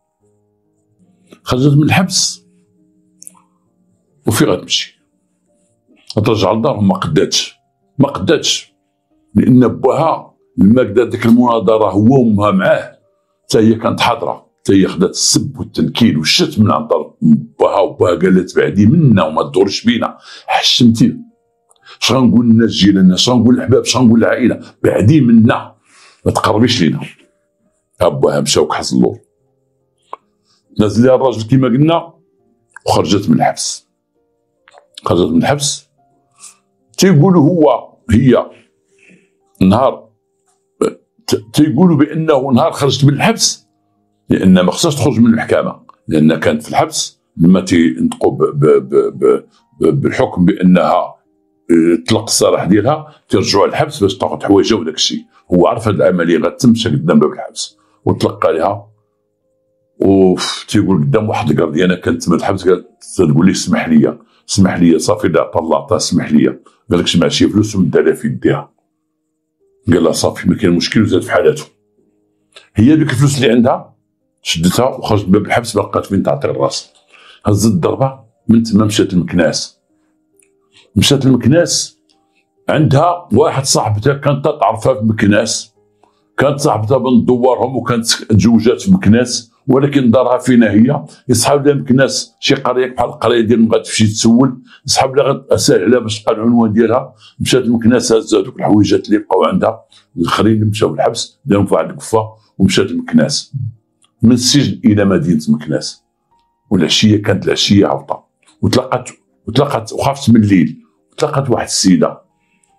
خرجت من الحبس وفي غتمشي غترجع لدارهم، ما قداتش ما قداتش لان باها لما قدات ديك المناظره هو وامها معاه، حتى هي كانت حاضره، حتى هي خدات السب والتنكيل والشتم من عند باها، وباها قالت بعدي منا وما تدورش بينا، حشمتي اش غنقول للناس جيراننا، اش غنقول للحباب، اش غنقول للعائله، بعدي منا ما تقربيش لينا. باها مشى وكحز اللور، نازل لها الراجل كما قلنا وخرجت من الحبس. خرجت من الحبس تيقولوا هو هي نهار تيقولوا بانه نهار خرجت من الحبس، لان ما خصهاش تخرج من المحكمه، لان كانت في الحبس لما تينطقوا بالحكم بانها تطلق السراح ديالها ترجعوا للحبس باش تاخذ حوايجها وداك الشيء. هو عرف هذه العمليه غتتم، مشى قدام باب الحبس وطلق عليها، وف تيقول قدام واحد الكارديانه كانت تما الحبس، قالت تقول لي اسمح لي اسمح لي، صافي لا طلع عطاه اسمح لي، قال لك جمع شي فلوس ومد عليها في يديها، قال لها صافي ما كاين مشكل، وزاد في حالته. هي ديك الفلوس اللي عندها شدتها وخرجت باب الحبس، ما لقات فين تعطي الراس، هزت الضربه من تما مشات للمكناس. مشات للمكناس عندها واحد صاحبتها كانت تعرفها في مكناس، كانت صاحبتها بنت دوارهم وكانت تزوجات في مكناس، ولكن دارها فينا هي، يصحاب لها مكناس شي قريه بحال القريه ديال ما غتمشي تسول، يصحاب لها غتسال عليها باش تلقى العنوان ديالها. مشات لمكناس هزات دوك الحويجات اللي بقاو عندها، الاخرين اللي مشاو للحبس دارهم في واحد الكفه ومشات لمكناس، من السجن الى مدينه مكناس. والعشيه كانت العشيه هابطه، وتلقات وتلقات وخافت من الليل، وتلقات واحد السيده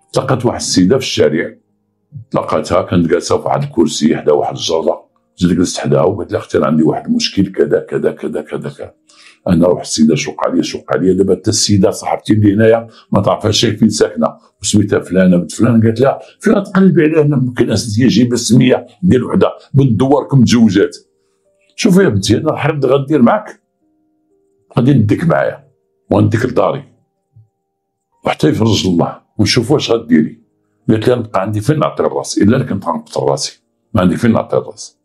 تلقات واحد السيده في الشارع، تلقاتها كانت جالسه في واحد الكرسي حدا واحد الجره، جيت جلست حداها وقالت لها اختي انا عندي واحد المشكل كذا كذا كذا كذا كذا. انا روح السيده شوق عليا شوق عليا دابا حتى السيده صاحبتي اللي هنايا ما تعرفهاش فين ساكنه وسميتها فلانه بنت فلان، قالت لها فين تقلبي عليها انا ممكن ناس جايبه السميه ديال وحده بنت دواركم متزوجات. شوفي يا بنتي انا الحرب غندير معاك، غادي نديك معايا وغنديك لداري وحتى يفرج الله ونشوف واش غديري. قالت لها نبقى عندي فين نعطي الراس الا كنت غنقتل راسي، ما عندي فين نعطي الراس.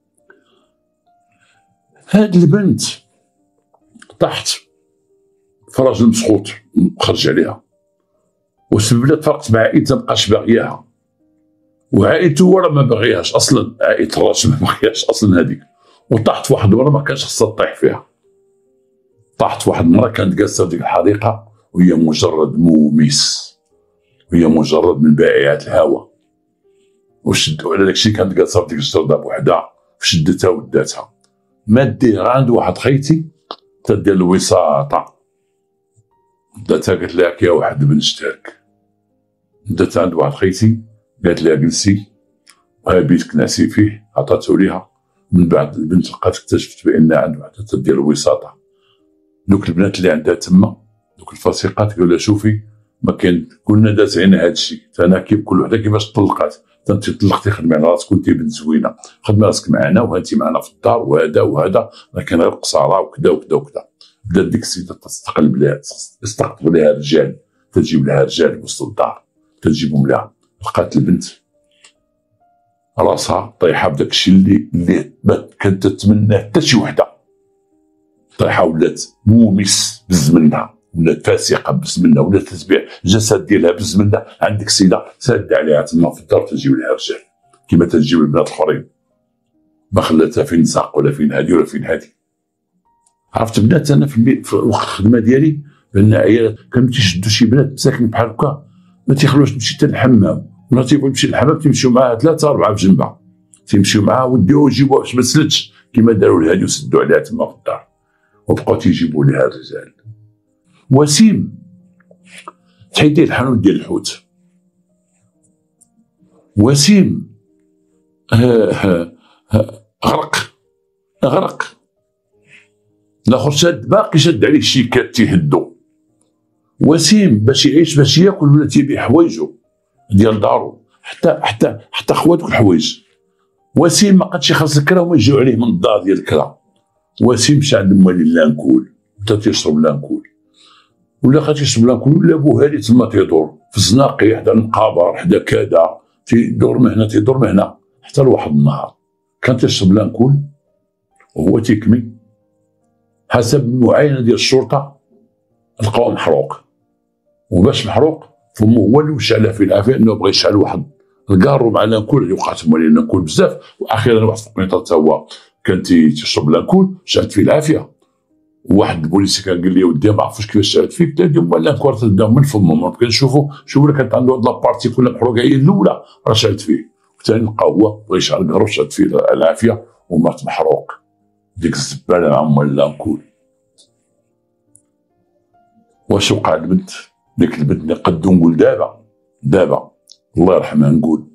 هاد البنت طاحت في راجل مسخوط خرج عليها، وسبلت فرقت مع عائلتها مابقاش باغياها، وعائلته ورا ما باغياهاش اصلا، عائله الراجل ما باغياهاش اصلا هذيك، وطاحت في واحد المرة ما كانش خصها تطيح فيها. طاحت في واحد المرة كانت جالسة في ديك الحديقة وهي مجرد موميس، وهي مجرد من بائعات الهوى، وشدوا على داكشي كانت جالسة في ديك الجردة بوحدها وشدتها وداتها. ما دير عند واحد خيتي تدير الوساطة، داتها قالت لها يا واحد بن شتاك، دات عند واحد خيتي قالت لها جلسي وها بيتك نعسي فيه، عطاتو ليها. من بعد البنت لقات اكتشفت بان عند وحده تدير الوساطه. دوك البنات اللي عندها تما دوك الفاسقات قالوا لها شوفي ما كاين، كنا دازعين هذا الشيء، فانا كيف كل وحده كيفاش طلقات، انت طلقتي خدمي على راسك كنتي بنت زوينه، خدمي راسك معنا وانت معنا في الدار وهذا وهذا، راه كان غير قصاره وكذا وكذا وكذا. بدات ديك السيده تستقلب لها تستقطب لها رجال، تجيب لها رجال وسط الدار تجيبهم لها. لقات البنت راسها طايحه بداك الشيء اللي اللي ما كانت تتمناه حتى شي وحده، طايحه ولات مومس بالزمنها، ولات فاسقه بالزمنها، ولات تتبيع الجسد ديالها بالزمنها. عندك سيده ساده عليها تما في الدار تجيب لها رجال كيما تجيب البنات الاخرين، ما خلاتها فين ساق ولا فين هادي ولا فين هادي. عرفت بنات انا في, في وقت الخدمه ديالي بان عيالات كانوا تيشدوا شي بنات مساكن بحال هكا ما تيخلوش تمشي حتى للحمام، ولا تيبغي يمشي للحمام تيمشيو معاه ثلاثه اربعه في جنبها، تيمشيو معاه وديوها ويجيبوها باش ما تسلتش كيما داروا لهادي وسدوا عليها تما في الدار، وبقاو تيجيبوا لها الرجال. وسيم تحيدي الحانوت ديال الحوت، وسيم ها ها ها غرق غرق، الاخر شاد باقي شاد عليه شيكات تيهدو. وسيم باش يعيش باش ياكل ولا تيبيع حوايجو ديال دارو، حتى حتى حتى خواتو الحوايج. وسيم ما قادش يخلص الكرا وما يجيو عليه من الدار ديال الكرا. وسيم مشى عند موالي اللانكول بدا تيشرب لانكول، ولا بقى تيشرب لانكول، ولا بوها لي تما تيدور في الزناقي حدا المقابر حدا كذا، تيدور من هنا تيدور من هنا، حتى لواحد النهار كان تيشرب لانكول وهو تيكمي، حسب المعاينه ديال الشرطه لقاوه محروق، وباش محروق فمو هو اللي وشعلها في العافيه انه بغى يشعل واحد الكارو مع لانكول اللي وقعت موالي لانكول بزاف، واخيرا واحد القنيطه حتى هو كان تيشرب لانكول شعلت فيه العافيه. وواحد البوليسي كان قال لي ودي ما عرفوش كيفاش شعلت فيه، قلت له مال لانكول تبدا من فمه، ما كنشوفوا شوف كانت عنده واحد لابارتي كلها محروقه هي الاولى راه شعلت فيه، والثاني لقى هو بغى يشعل الكارو شعلت فيه العافيه ومات محروق. ديك الزباله مع مال لانكول. واش وقع البنت؟ ديك البنت اللي قدو نقول دابا دابا الله يرحمها نقول،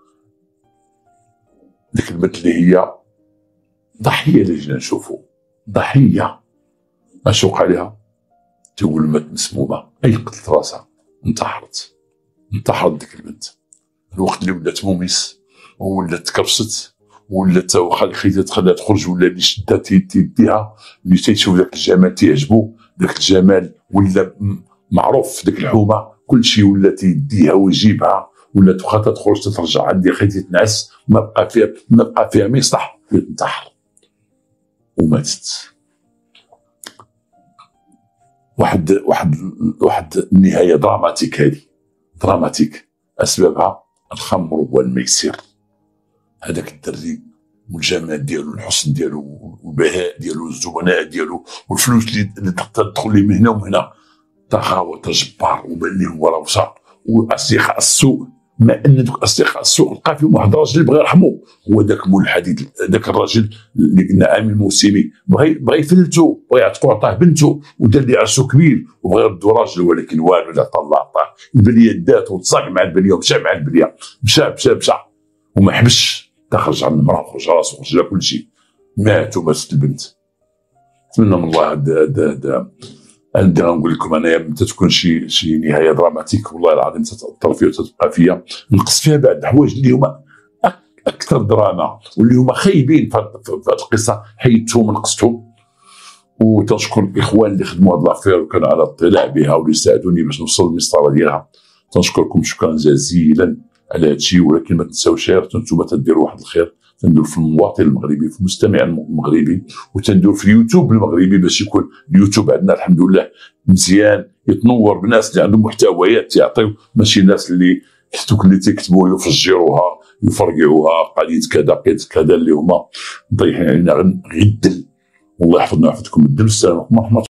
ديك البنت اللي هي ضحيه اللي جينا نشوفو ضحيه، اش وقع لها؟ تقول مات مسمومه، اي قتلت راسها، انتحرت انتحرت ديك البنت. الوقت اللي ولات موميس وولات تكرست ولات واخا خيتها تخليها تخرج، ولا اللي شدها تيديها، اللي تيشوف داك الجمال تيعجبو، داك الجمال ولا معروف في ديك الحومه، كلشي ولا تيديها ويجيبها، ولا واخا تخرج تترجع عندي خيتي تنعس، ما بقى فيها ما بقى فيها ما يصلح تنتحر وماتت. واحد واحد واحد النهايه دراماتيك، هذه دراماتيك، اسبابها الخمر والميسر. هذاك الدري والجمال ديالو الحسن ديالو والبهاء ديالو والزبناء ديالو والفلوس اللي تدخل ليه من هنا ومن هنا، تخاوة جبار وبان ليه هو راه وصل، واصدقاء السوء ما ان دوك اصدقاء السوق لقى فيهم واحد الراجل بغى يرحمو، هو ذاك مول الحديد، ذاك الراجل اللي قلنا عامل موسمي بغى بغى يفلتو، بغى يعتقو عطاه بنته ودار لي عرسو كبير وبغى يردو راجل، ولكن والو لا عطا الله عطاه. البليه دات وتصاق مع البليه ومشى مع البليه، مشى مشى مشى وما حبسش، خرج على المراه وخرج راسو وخرج لها كل شيء، مات وماتت البنت. نتمنى من الله هذا هذا عندي غنقول لكم انايا متى تكون شي شي نهايه دراماتيك والله العظيم تتاثر فيا وتتبقى فيا، نقص فيها بعض الحوايج اللي هما اكثر دراما واللي هما خايبين في هذه القصه، حيدتهم ونقصتهم. وتنشكر الاخوان اللي خدموا هذه الافير وكانوا على اطلاع بها واللي ساعدوني باش نوصل للمسطره ديالها، تنشكركم شكرا جزيلا على هذا الشيء. ولكن ما تنساوش انتم تديروا واحد الخير، تندور في المواطن المغربي، في المستمع المغربي، وتندور في اليوتيوب المغربي باش يكون اليوتيوب عندنا الحمد لله مزيان، يتنور بناس اللي عندهم محتويات يعطيو، ماشي الناس اللي دوك اللي تيكتبوا يفجروها يفرقعوها قضيه كذا قضيه كذا اللي هما مطيحين علينا غير الدل. والله يحفظنا ويحفظكم الدل. السلام عليكم ورحمه الله.